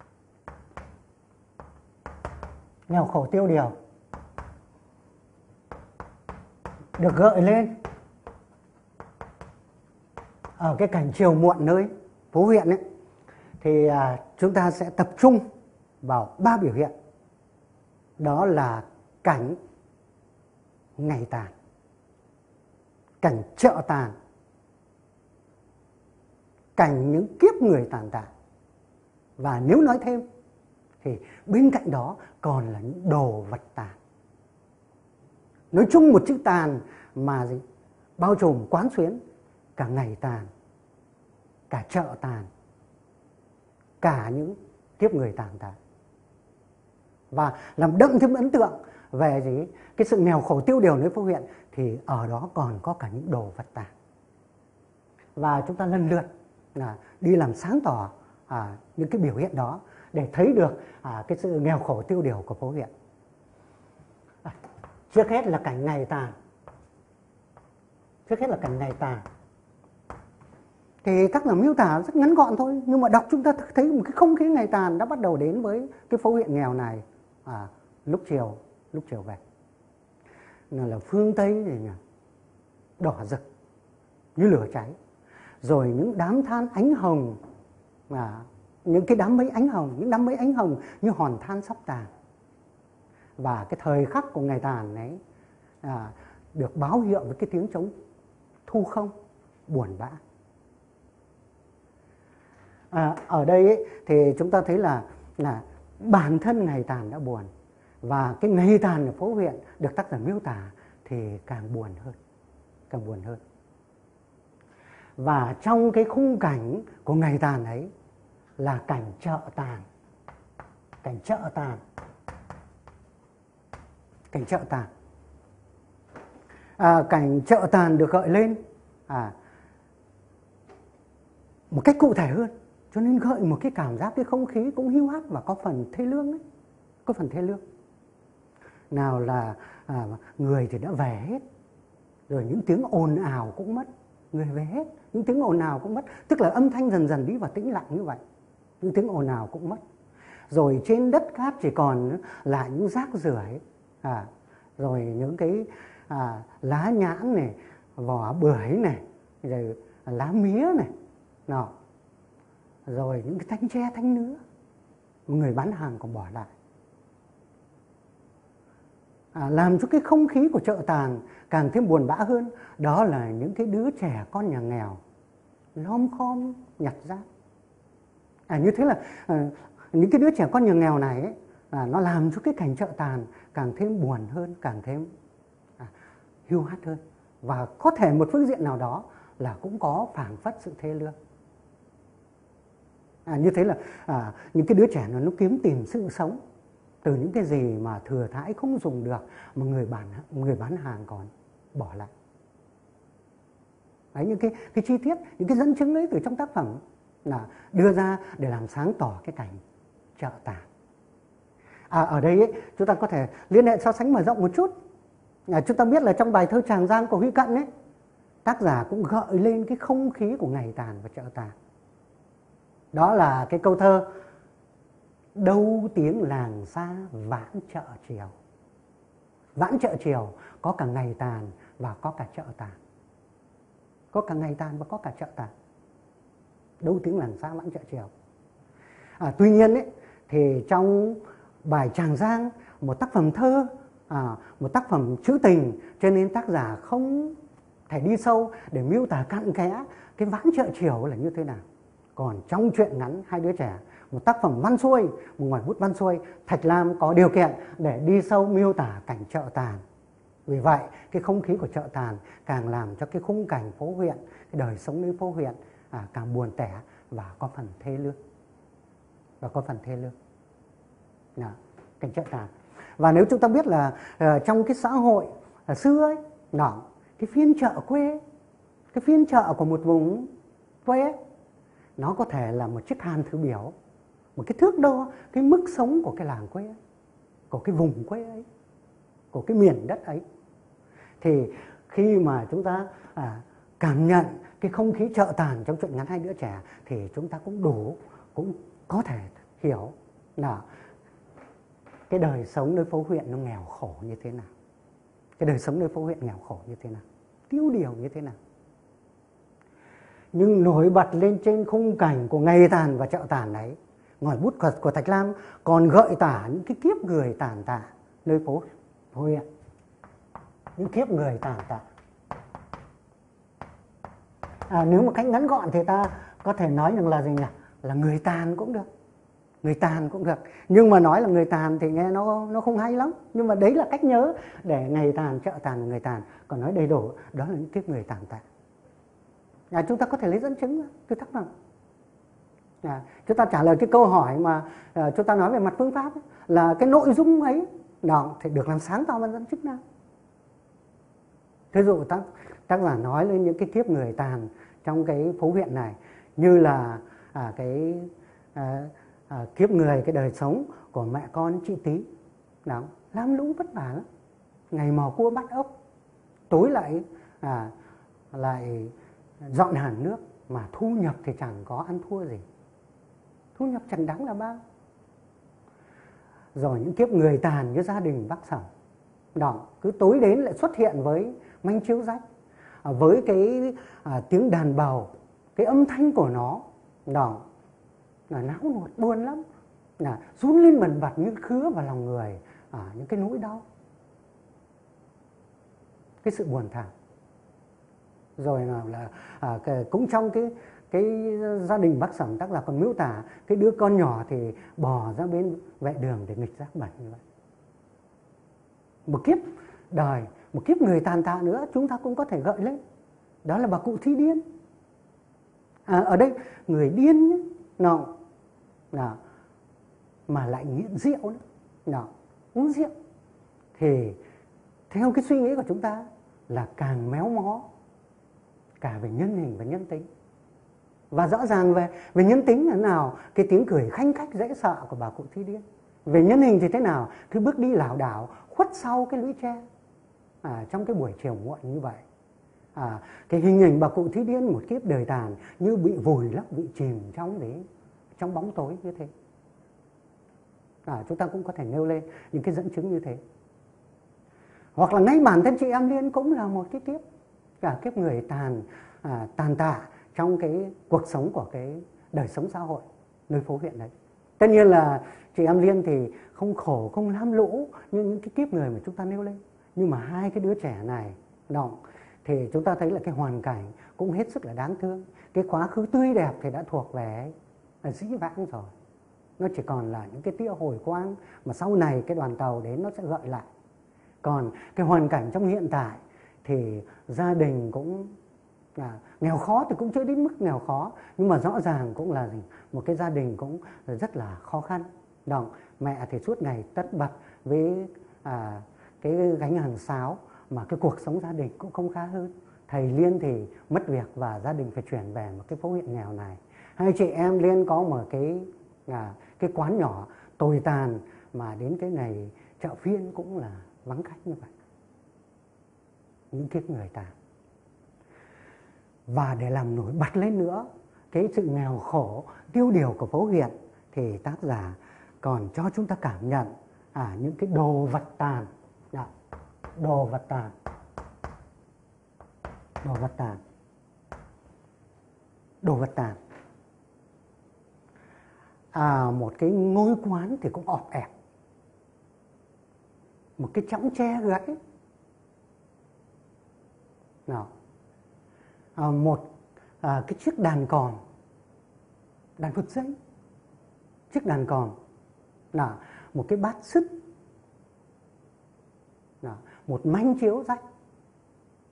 Nghèo khổ tiêu điều được gợi lên ở cái cảnh chiều muộn nơi phố huyện ấy, thì à, chúng ta sẽ tập trung vào ba biểu hiện. Đó là cảnh ngày tàn, cảnh chợ tàn, cảnh những kiếp người tàn tạ. Và nếu nói thêm thì bên cạnh đó còn là những đồ vật tàn. Nói chung một chữ tàn mà gì? Bao trùm quán xuyến cả ngày tàn, cả chợ tàn, cả những kiếp người tàn tạ. Và làm đậm thêm ấn tượng về gì? Cái sự nghèo khổ tiêu điều nơi phố huyện thì ở đó còn có cả những đồ vật tàn. Và chúng ta lần lượt là đi làm sáng tỏ à, những cái biểu hiện đó để thấy được à, cái sự nghèo khổ tiêu điều của phố huyện. À, trước hết là cảnh ngày tàn. Trước hết là cảnh ngày tàn. Thì các nhà miêu tả rất ngắn gọn thôi, nhưng mà đọc chúng ta thấy một cái không khí ngày tàn đã bắt đầu đến với cái phố huyện nghèo này à, lúc chiều lúc chiều về. Là, là phương Tây gì nhỉ? Đỏ rực như lửa cháy, rồi những đám than ánh hồng, à, những cái đám mây ánh hồng, những đám mây ánh hồng như hòn than sắp tàn. Và cái thời khắc của ngày tàn ấy à, được báo hiệu với cái tiếng trống thu không buồn bã. À, ở đây ấy, thì chúng ta thấy là, là bản thân ngày tàn đã buồn, và cái ngày tàn ở phố huyện được tác giả miêu tả thì càng buồn hơn, càng buồn hơn. Và trong cái khung cảnh của ngày tàn ấy là cảnh chợ tàn, cảnh chợ tàn, cảnh chợ tàn. À, cảnh chợ tàn được gợi lên à, một cách cụ thể hơn, cho nên gợi một cái cảm giác, cái không khí cũng hiu hắt và có phần thê lương đấy, có phần thê lương. Nào là à, người thì đã về hết, rồi những tiếng ồn ào cũng mất, người về hết, những tiếng ồn ào cũng mất, tức là âm thanh dần dần đi vào tĩnh lặng như vậy, những tiếng ồn ào cũng mất. Rồi trên đất cát chỉ còn là những rác rưởi, à, rồi những cái à, lá nhãn này, vỏ bưởi này, rồi lá mía này, nào, rồi những cái thanh tre thanh nứa, người bán hàng còn bỏ lại. À, làm cho cái không khí của chợ tàn càng thêm buồn bã hơn, đó là những cái đứa trẻ con nhà nghèo lom khom nhặt rác. À, như thế là à, những cái đứa trẻ con nhà nghèo này ấy, à, nó làm cho cái cảnh chợ tàn càng thêm buồn hơn, càng thêm à, hiu hắt hơn, và có thể một phương diện nào đó là cũng có phảng phất sự thê lương. À, như thế là à, những cái đứa trẻ nó, nó kiếm tìm sự sống từ những cái gì mà thừa thãi không dùng được mà người bán người bán hàng còn bỏ lại. Đấy, những cái cái chi tiết, những cái dẫn chứng ấy từ trong tác phẩm là đưa ra để làm sáng tỏ cái cảnh chợ tàn. À, ở đây ấy, chúng ta có thể liên hệ so sánh mở rộng một chút. À, chúng ta biết là trong bài thơ Tràng Giang của Huy Cận ấy, tác giả cũng gợi lên cái không khí của ngày tàn và chợ tàn. Đó là cái câu thơ: đâu tiếng làng xa vãn chợ chiều. Vãn chợ chiều có cả ngày tàn và có cả chợ tàn. Có cả ngày tàn và có cả chợ tàn. Đâu tiếng làng xa vãn chợ chiều. À, tuy nhiên ấy, thì trong bài Tràng Giang, một tác phẩm thơ, à, một tác phẩm trữ tình, cho nên tác giả không thể đi sâu để miêu tả cặn kẽ cái vãn chợ chiều là như thế nào. Còn trong truyện ngắn Hai đứa trẻ, một tác phẩm văn xuôi, một ngòi bút văn xuôi, Thạch Lam có điều kiện để đi sâu miêu tả cảnh chợ tàn. Vì vậy, cái không khí của chợ tàn càng làm cho cái khung cảnh phố huyện, cái đời sống nơi phố huyện à, càng buồn tẻ và có phần thê lương. và có phần thê lương. Đó, cảnh chợ tàn. Và nếu chúng ta biết là uh, trong cái xã hội uh, xưa ấy, đó, cái phiên chợ quê, cái phiên chợ của một vùng quê ấy, nó có thể là một chiếc hàn thử biểu, một cái thước đo cái mức sống của cái làng quê ấy, của cái vùng quê ấy, của cái miền đất ấy. Thì khi mà chúng ta à, cảm nhận cái không khí chợ tàn trong truyện ngắn Hai Đứa Trẻ thì chúng ta cũng đủ, cũng có thể hiểu là cái đời sống nơi phố huyện nó nghèo khổ như thế nào. Cái đời sống nơi phố huyện nghèo khổ như thế nào, tiêu điều như thế nào. Nhưng nổi bật lên trên khung cảnh của ngày tàn và chợ tàn ấy, ngòi bút của, của Thạch Lam còn gợi tả những cái kiếp người tàn tạ nơi phố, phố huyện. Những kiếp người tàn tạ. À, nếu một cách ngắn gọn thì ta có thể nói rằng là gì nhỉ? Là người tàn cũng được. Người tàn cũng được. Nhưng mà nói là người tàn thì nghe nó nó không hay lắm. Nhưng mà đấy là cách nhớ để ngày tàn, chợ tàn và người tàn. Còn nói đầy đủ đó là những kiếp người tàn tạ. À, chúng ta có thể lấy dẫn chứng tôi thắc mắc. À, chúng ta trả lời cái câu hỏi mà uh, chúng ta nói về mặt phương pháp ấy, là cái nội dung ấy đó thì được làm sáng tỏ bằng dẫn chứng nào. Ví dụ tác, tác giả nói lên những cái kiếp người tàn trong cái phố huyện này, như là à, cái à, à, kiếp người, cái đời sống của mẹ con chị Tí, đó, lam lũ vất vả lắm, ngày mò cua bắt ốc, tối lại à, lại dọn hàng nước, mà thu nhập thì chẳng có ăn thua gì, thu nhập chẳng đáng là bao. Rồi những kiếp người tàn như gia đình bác Sẩm, đó, cứ tối đến lại xuất hiện với manh chiếu rách, với cái à, tiếng đàn bầu, cái âm thanh của nó, đó, là não nuột buồn lắm, là run lên bần bật như khứa vào lòng người, à, những cái nỗi đau, cái sự buồn thảm. Rồi là, là à, cái, cũng trong cái cái gia đình bác Sẩm, tác giả còn miêu tả cái đứa con nhỏ thì bò ra bên vệ đường để nghịch rác bẩn như vậy. Một kiếp đời, một kiếp người tàn tạ nữa chúng ta cũng có thể gợi lên, đó là bà cụ Thi Điên. À, ở đây người điên nhé, nó, nó, mà lại nghiện rượu nữa, nó, uống rượu thì theo cái suy nghĩ của chúng ta là càng méo mó cả về nhân hình và nhân tính. Và rõ ràng về, về nhân tính là nào, cái tiếng cười khanh khách dễ sợ của bà cụ Thi Điên. Về nhân hình thì thế nào, cứ bước đi lảo đảo khuất sau cái lũy tre à, trong cái buổi chiều muộn như vậy. À, cái hình ảnh bà cụ Thi Điên một kiếp đời tàn như bị vùi lấp, bị chìm trong đấy, trong bóng tối như thế. À, chúng ta cũng có thể nêu lên những cái dẫn chứng như thế. Hoặc là ngay bản thân chị Em Liên cũng là một cái kiếp, cả kiếp người tàn à, tàn tạ trong cái cuộc sống của cái đời sống xã hội nơi phố huyện đấy. Tất nhiên là chị Em Liên thì không khổ, không lam lũ như những cái kiếp người mà chúng ta nêu lên. Nhưng mà hai cái đứa trẻ này đó, thì chúng ta thấy là cái hoàn cảnh cũng hết sức là đáng thương. Cái quá khứ tươi đẹp thì đã thuộc về dĩ vãng rồi. Nó chỉ còn là những cái tia hồi quang mà sau này cái đoàn tàu đến nó sẽ gợi lại. Còn cái hoàn cảnh trong hiện tại thì gia đình cũng à, nghèo khó thì cũng chưa đến mức nghèo khó, nhưng mà rõ ràng cũng là gì? Một cái gia đình cũng rất là khó khăn. Đồng, mẹ thì suốt ngày tất bật với à, cái gánh hàng sáo, mà cái cuộc sống gia đình cũng không khá hơn. Thầy Liên thì mất việc và gia đình phải chuyển về một cái phố huyện nghèo này. Hai chị em Liên có một cái à, cái quán nhỏ tồi tàn, mà đến cái ngày chợ phiên cũng là vắng khách như vậy. Những kiếp người tàn. Và để làm nổi bật lên nữa cái sự nghèo khổ tiêu điều của phố huyện thì tác giả còn cho chúng ta cảm nhận à, những cái đồ vật tàn. Đó, đồ vật tàn. Đồ vật tàn. Đồ vật tàn. À, một cái ngôi quán thì cũng ọp ẹp. Một cái chõng tre gãy. Nào. À, một à, cái chiếc đàn còm, đàn phật dây, chiếc đàn còm, là một cái bát sứt, là một manh chiếu rách,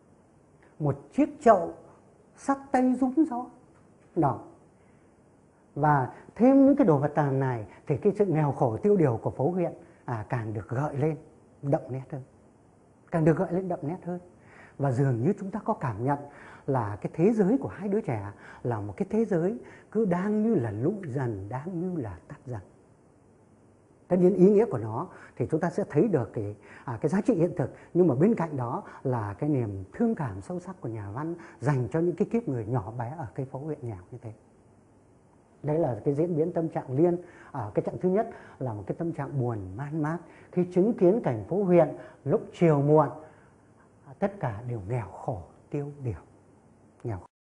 một chiếc chậu sắt tây rúng gió, đó, Và thêm những cái đồ vật tàng này thì cái sự nghèo khổ tiêu điều của phố huyện à, càng được gợi lên đậm nét hơn, càng được gợi lên đậm nét hơn. Và dường như chúng ta có cảm nhận là cái thế giới của hai đứa trẻ là một cái thế giới cứ đang như là lụi dần, đang như là tắt dần. Tất nhiên ý nghĩa của nó thì chúng ta sẽ thấy được cái, à, cái giá trị hiện thực, nhưng mà bên cạnh đó là cái niềm thương cảm sâu sắc của nhà văn dành cho những cái kiếp người nhỏ bé ở cái phố huyện nghèo như thế. Đấy là cái diễn biến tâm trạng Liên ở cái trạng thứ nhất, là một cái tâm trạng buồn man mác khi chứng kiến cảnh phố huyện lúc chiều muộn tất cả đều nghèo khổ tiêu điều. Nghèo khổ.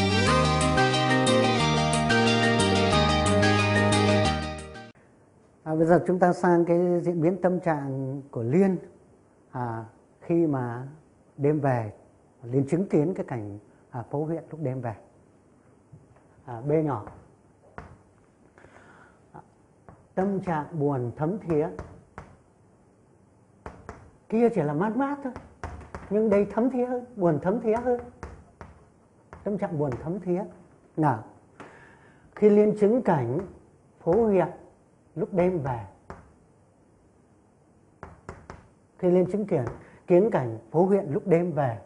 À, bây giờ chúng ta sang cái diễn biến tâm trạng của Liên à, khi mà đêm về, Liên chứng kiến cái cảnh à, phố huyện lúc đêm về. À, B nhỏ. Tâm trạng buồn thấm thía. Kia chỉ là mát mát thôi, nhưng đây thấm thía hơn, buồn thấm thía hơn. Tâm trạng buồn thấm thía. Nào, khi Liên chứng cảnh phố huyện lúc đêm về, khi Liên chứng kiến kiến cảnh phố huyện lúc đêm về,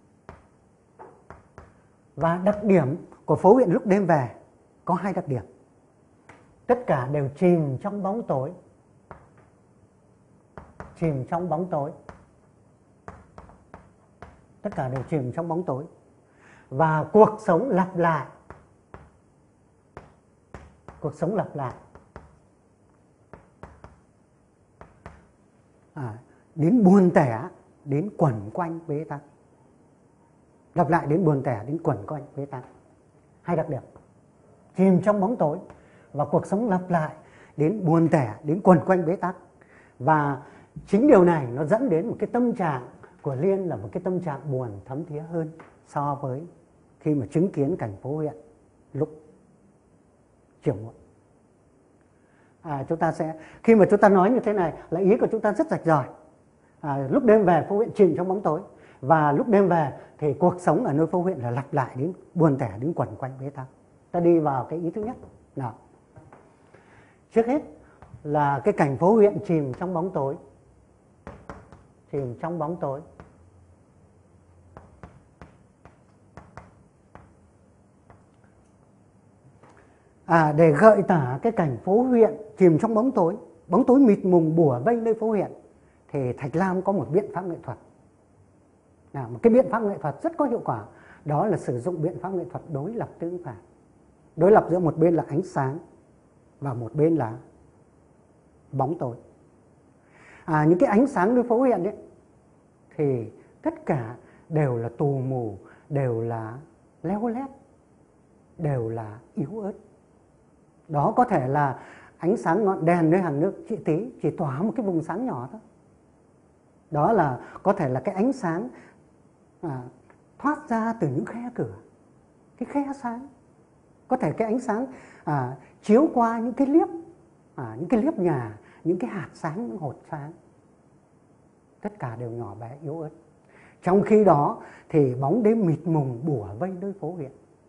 và đặc điểm của phố huyện lúc đêm về có hai đặc điểm. Tất cả đều chìm trong bóng tối, chìm trong bóng tối, tất cả đều chìm trong bóng tối, và cuộc sống lặp lại, cuộc sống lặp lại. À, đến buồn tẻ, đến quẩn quanh bế tắc. Lặp lại đến buồn tẻ, đến quẩn quanh bế tắc. Hai đặc điểm: chìm trong bóng tối và cuộc sống lặp lại đến buồn tẻ, đến quẩn quanh bế tắc. Và chính điều này nó dẫn đến một cái tâm trạng của Liên là một cái tâm trạng buồn thấm thía hơn so với khi mà chứng kiến cảnh phố huyện lúc chiều muộn. À, chúng ta sẽ khi mà chúng ta nói như thế này là ý của chúng ta rất rạch ròi. À, lúc đêm về phố huyện chìm trong bóng tối, và lúc đêm về thì cuộc sống ở nơi phố huyện là lặp lại đến buồn tẻ, đến quẩn quanh bế tắc. Ta đi vào cái ý thứ nhất. Nào, trước hết là cái cảnh phố huyện chìm trong bóng tối, chìm trong bóng tối. À, để gợi tả cái cảnh phố huyện chìm trong bóng tối, bóng tối mịt mùng bủa vây nơi phố huyện, thì Thạch Lam có một biện pháp nghệ thuật. À, một cái biện pháp nghệ thuật rất có hiệu quả, đó là sử dụng biện pháp nghệ thuật đối lập tương phản. Đối lập giữa một bên là ánh sáng và một bên là bóng tối. À, những cái ánh sáng nơi phố huyện ấy, thì tất cả đều là tù mù, đều là leo lét, đều là yếu ớt. Đó có thể là ánh sáng ngọn đèn nơi hàng nước chị Tí chỉ tỏa một cái vùng sáng nhỏ thôi. Đó là có thể là cái ánh sáng à, thoát ra từ những khe cửa, cái khe sáng. Có thể cái ánh sáng à, chiếu qua những cái liếp, à, những cái liếp nhà, những cái hạt sáng, những hột sáng. Tất cả đều nhỏ bé, yếu ớt. Trong khi đó thì bóng đêm mịt mùng bủa vây nơi phố huyện.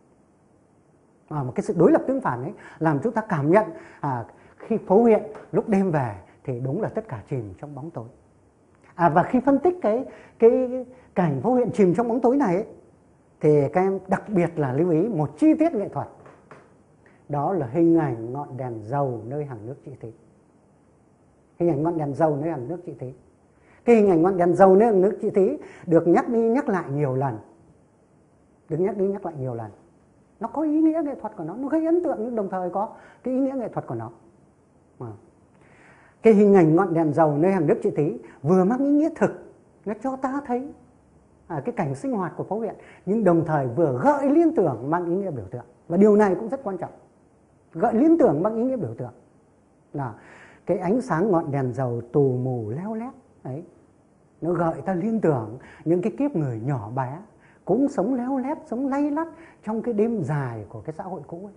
À, một cái sự đối lập tương phản ấy làm chúng ta cảm nhận à, khi phố huyện lúc đêm về thì đúng là tất cả chìm trong bóng tối. À, và khi phân tích cái, cái cảnh phố huyện chìm trong bóng tối này ấy, thì các em đặc biệt là lưu ý một chi tiết nghệ thuật. Đó là hình ảnh ngọn đèn dầu nơi hàng nước chị Thí. Hình ảnh ngọn đèn dầu nơi hàng nước chị Thí. Cái hình ảnh ngọn đèn dầu nơi hàng nước chị Thí được nhắc đi nhắc lại nhiều lần. Được nhắc đi nhắc lại nhiều lần. Nó có ý nghĩa nghệ thuật của nó, nó gây ấn tượng nhưng đồng thời có cái ý nghĩa nghệ thuật của nó. À. Cái hình ảnh ngọn đèn dầu nơi hàng nước chị Thí vừa mang ý nghĩa thực, nó cho ta thấy à, cái cảnh sinh hoạt của phố huyện, nhưng đồng thời vừa gợi liên tưởng mang ý nghĩa biểu tượng. Và điều này cũng rất quan trọng. Gợi liên tưởng mang ý nghĩa biểu tượng là cái ánh sáng ngọn đèn dầu tù mù leo lét ấy, nó gợi ta liên tưởng những cái kiếp người nhỏ bé cũng sống leo lét, sống lay lắt trong cái đêm dài của cái xã hội cũ ấy.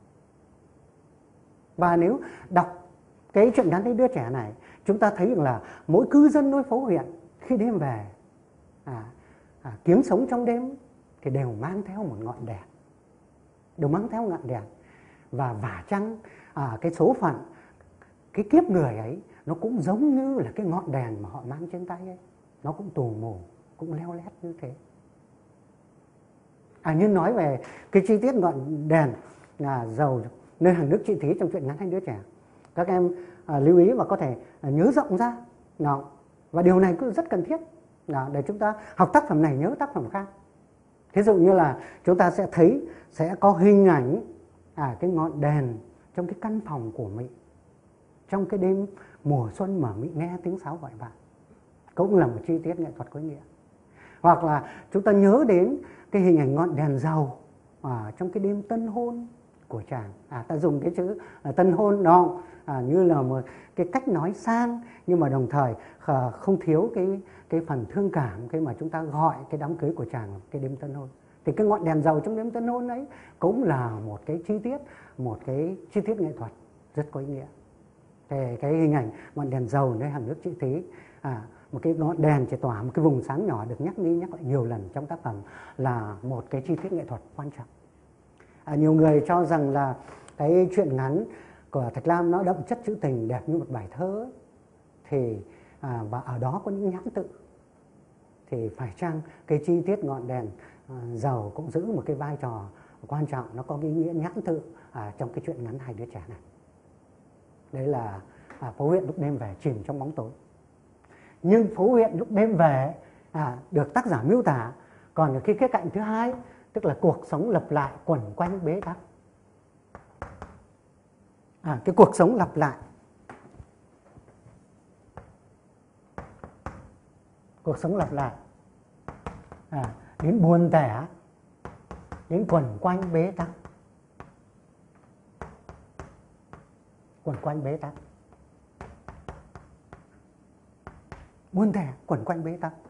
Và nếu đọc cái truyện ngắn Lấy Đứa Trẻ này, chúng ta thấy rằng là mỗi cư dân nơi phố huyện khi đêm về à, à, kiếm sống trong đêm thì đều mang theo một ngọn đèn, đều mang theo ngọn đèn. và vả chăng à, cái số phận, cái kiếp người ấy nó cũng giống như là cái ngọn đèn mà họ mang trên tay ấy, nó cũng tù mù, cũng leo lét như thế. À, như nói về cái chi tiết ngọn đèn là dầu nơi hàng nước trị thí trong truyện ngắn Hai Đứa Trẻ, các em à, lưu ý và có thể à, nhớ rộng ra. Đó. Và điều này cũng rất cần thiết. Đó, để chúng ta học tác phẩm này nhớ tác phẩm khác. Thí dụ như là chúng ta sẽ thấy sẽ có hình ảnh à, cái ngọn đèn trong cái căn phòng của Mị trong cái đêm mùa xuân mà Mị nghe tiếng sáo gọi bạn, cũng là một chi tiết nghệ thuật có ý nghĩa. Hoặc là chúng ta nhớ đến cái hình ảnh ngọn đèn dầu à, trong cái đêm tân hôn của chàng. À, ta dùng cái chữ à, tân hôn đó à, như là một cái cách nói sang, nhưng mà đồng thời à, không thiếu cái cái phần thương cảm khi mà chúng ta gọi cái đám cưới của chàng cái đêm tân hôn. Thì cái ngọn đèn dầu trong đêm tân hôn ấy cũng là một cái chi tiết, một cái chi tiết nghệ thuật rất có ý nghĩa. Thì cái hình ảnh ngọn đèn dầu nơi hàng nước trị thí, à, một cái ngọn đèn chỉ tỏa một cái vùng sáng nhỏ được nhắc đi nhắc lại nhiều lần trong tác phẩm là một cái chi tiết nghệ thuật quan trọng. À, nhiều người cho rằng là cái truyện ngắn của Thạch Lam nó đậm chất trữ tình đẹp như một bài thơ ấy. Thì à, và ở đó có những nhãn tự, thì phải chăng cái chi tiết ngọn đèn à, dầu cũng giữ một cái vai trò quan trọng, nó có cái ý nghĩa nhãn tự à, trong cái truyện ngắn Hai Đứa Trẻ này. Đấy là à, phố huyện lúc đêm về chìm trong bóng tối. Nhưng phố huyện lúc đêm về à, được tác giả miêu tả còn ở cái khía cạnh thứ hai, tức là cuộc sống lặp lại quẩn quanh bế tắc. À, cái cuộc sống lặp lại, cuộc sống lặp lại à, đến buồn tẻ, đến quẩn quanh bế tắc, quẩn quanh bế tắc, buồn tẻ, quẩn quanh bế tắc.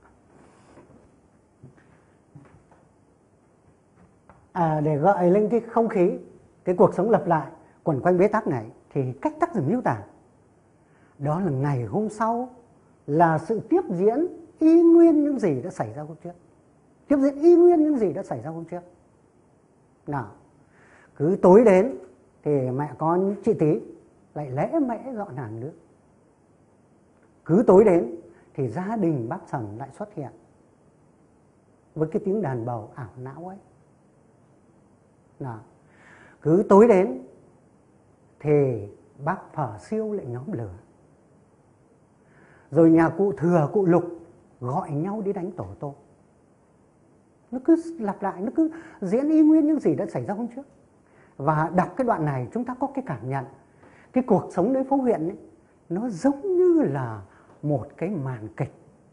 À, để gợi lên cái không khí, cái cuộc sống lặp lại quẩn quanh bế tắc này, thì cách tác giả miêu tả đó là ngày hôm sau là sự tiếp diễn y nguyên những gì đã xảy ra hôm trước, tiếp diễn y nguyên những gì đã xảy ra hôm trước. Nào, cứ tối đến thì mẹ con chị Tí lại lẽ mẽ dọn hàng nước. Cứ tối đến thì gia đình bác Sầm lại xuất hiện với cái tiếng đàn bầu ảo não ấy. Nào, cứ tối đến thì bác Phở Siêu lại nhóm lửa. Rồi nhà cụ Thừa, cụ Lục gọi nhau đi đánh tổ tôm. Nó cứ lặp lại, nó cứ diễn y nguyên những gì đã xảy ra hôm trước. Và đọc cái đoạn này chúng ta có cái cảm nhận cái cuộc sống nơi phố huyện ấy, nó giống như là một cái màn kịch,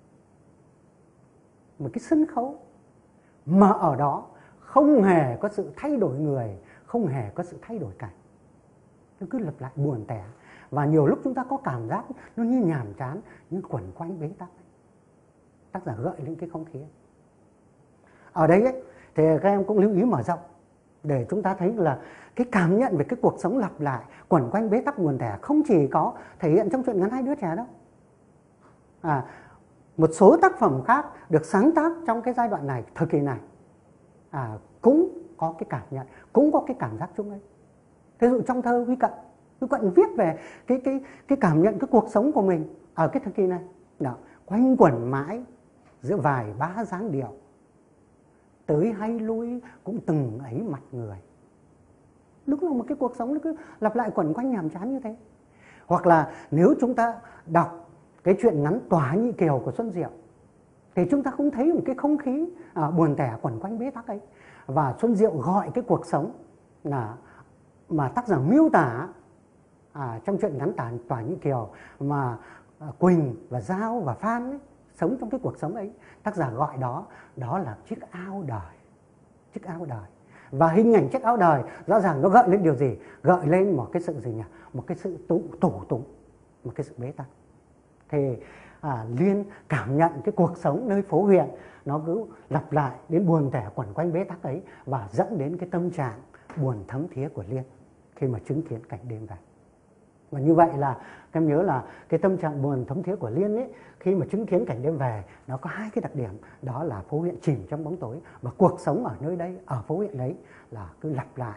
một cái sân khấu mà ở đó không hề có sự thay đổi người, không hề có sự thay đổi cảnh. Nó cứ lặp lại buồn tẻ. Và nhiều lúc chúng ta có cảm giác nó như nhàm chán, như quẩn quanh bế tắc. Tác giả gợi lên cái không khí ấy. Ở đấy ấy, thì các em cũng lưu ý mở rộng để chúng ta thấy là cái cảm nhận về cái cuộc sống lặp lại quẩn quanh bế tắc buồn tẻ không chỉ có thể hiện trong truyện ngắn Hai Đứa Trẻ đâu. À, một số tác phẩm khác được sáng tác trong cái giai đoạn này, thời kỳ này à, cũng có cái cảm nhận, cũng có cái cảm giác chung ấy. Ví dụ trong thơ Huy Cận, Huy Cận viết về cái, cái, cái cảm nhận, cái cuộc sống của mình ở cái thời kỳ này. Đó, quanh quẩn mãi giữa vài ba dáng điệu, tới hay lui cũng từng ấy mặt người. Đúng là một cái cuộc sống nó cứ lặp lại quẩn quanh nhàm chán như thế. Hoặc là nếu chúng ta đọc cái truyện ngắn Tỏa Nhị Kiều của Xuân Diệu thì chúng ta cũng thấy một cái không khí à, buồn tẻ quẩn quanh bế tắc ấy. Và Xuân Diệu gọi cái cuộc sống là mà tác giả miêu tả à, trong truyện ngắn Tả, Tỏa Nhị Kiều mà à, Quỳnh và Giao và Phan ấy, sống trong cái cuộc sống ấy, tác giả gọi đó đó là chiếc ao đời, chiếc ao đời. Và hình ảnh chiếc áo đời rõ ràng nó gợi lên điều gì? Gợi lên một cái sự gì nhỉ? Một cái sự tủ tủ tụng, một cái sự bế tắc. Thì à, Liên cảm nhận cái cuộc sống nơi phố huyện nó cứ lặp lại đến buồn tẻ quẩn quanh bế tắc ấy, và dẫn đến cái tâm trạng buồn thấm thía của Liên khi mà chứng kiến cảnh đêm về. Và như vậy là các em nhớ là cái tâm trạng buồn thấm thía của Liên ấy, khi mà chứng kiến cảnh đêm về, nó có hai cái đặc điểm, đó là phố huyện chìm trong bóng tối, và cuộc sống ở nơi đây, ở phố huyện đấy là cứ lặp lại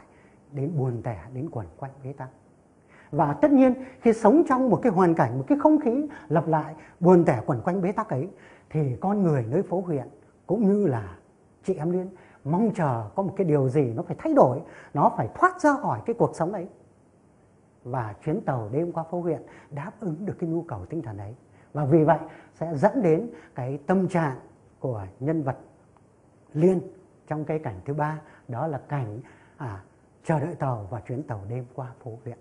đến buồn tẻ, đến quẩn quanh bế tắc. Và tất nhiên khi sống trong một cái hoàn cảnh, một cái không khí lặp lại buồn tẻ quẩn quanh bế tắc ấy, thì con người nơi phố huyện cũng như là chị em Liên mong chờ có một cái điều gì nó phải thay đổi, nó phải thoát ra khỏi cái cuộc sống ấy. Và chuyến tàu đêm qua phố huyện đáp ứng được cái nhu cầu tinh thần ấy. Và vì vậy sẽ dẫn đến cái tâm trạng của nhân vật Liên trong cái cảnh thứ ba, đó là cảnh à, chờ đợi tàu và chuyến tàu đêm qua phố huyện.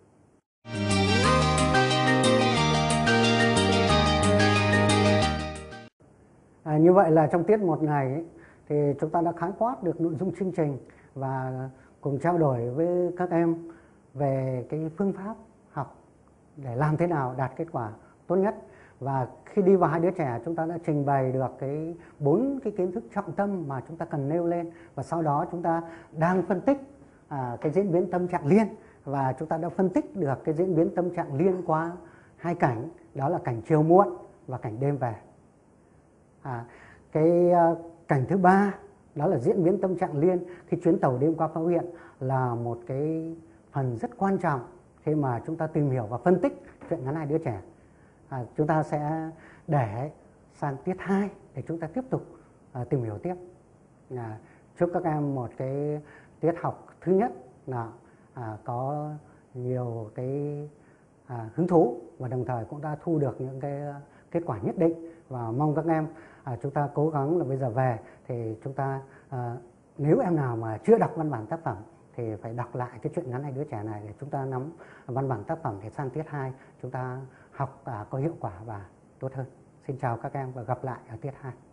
À, như vậy là trong tiết một ngày ấy, thì chúng ta đã khái quát được nội dung chương trình và cùng trao đổi với các em về cái phương pháp học để làm thế nào đạt kết quả tốt nhất. Và khi đi vào hai đứa trẻ, chúng ta đã trình bày được cái bốn cái kiến thức trọng tâm mà chúng ta cần nêu lên, và sau đó chúng ta đang phân tích à, cái diễn biến tâm trạng Liên, và chúng ta đã phân tích được cái diễn biến tâm trạng Liên qua hai cảnh, đó là cảnh chiều muộn và cảnh đêm về. À, cái uh, cảnh thứ ba đó là diễn biến tâm trạng Liên khi chuyến tàu đêm qua phố huyện là một cái phần rất quan trọng khi mà chúng ta tìm hiểu và phân tích chuyện ngắn hai đứa trẻ. À, chúng ta sẽ để sang tiết hai để chúng ta tiếp tục uh, tìm hiểu tiếp. À, chúc các em một cái tiết học thứ nhất là à, có nhiều cái à, hứng thú, và đồng thời cũng đã thu được những cái kết quả nhất định, và mong các em à, chúng ta cố gắng là bây giờ về thì chúng ta à, nếu em nào mà chưa đọc văn bản tác phẩm thì phải đọc lại cái chuyện ngắn hai đứa trẻ này để chúng ta nắm văn bản tác phẩm, để sang tiết hai chúng ta học à, có hiệu quả và tốt hơn. Xin chào các em và gặp lại ở tiết hai.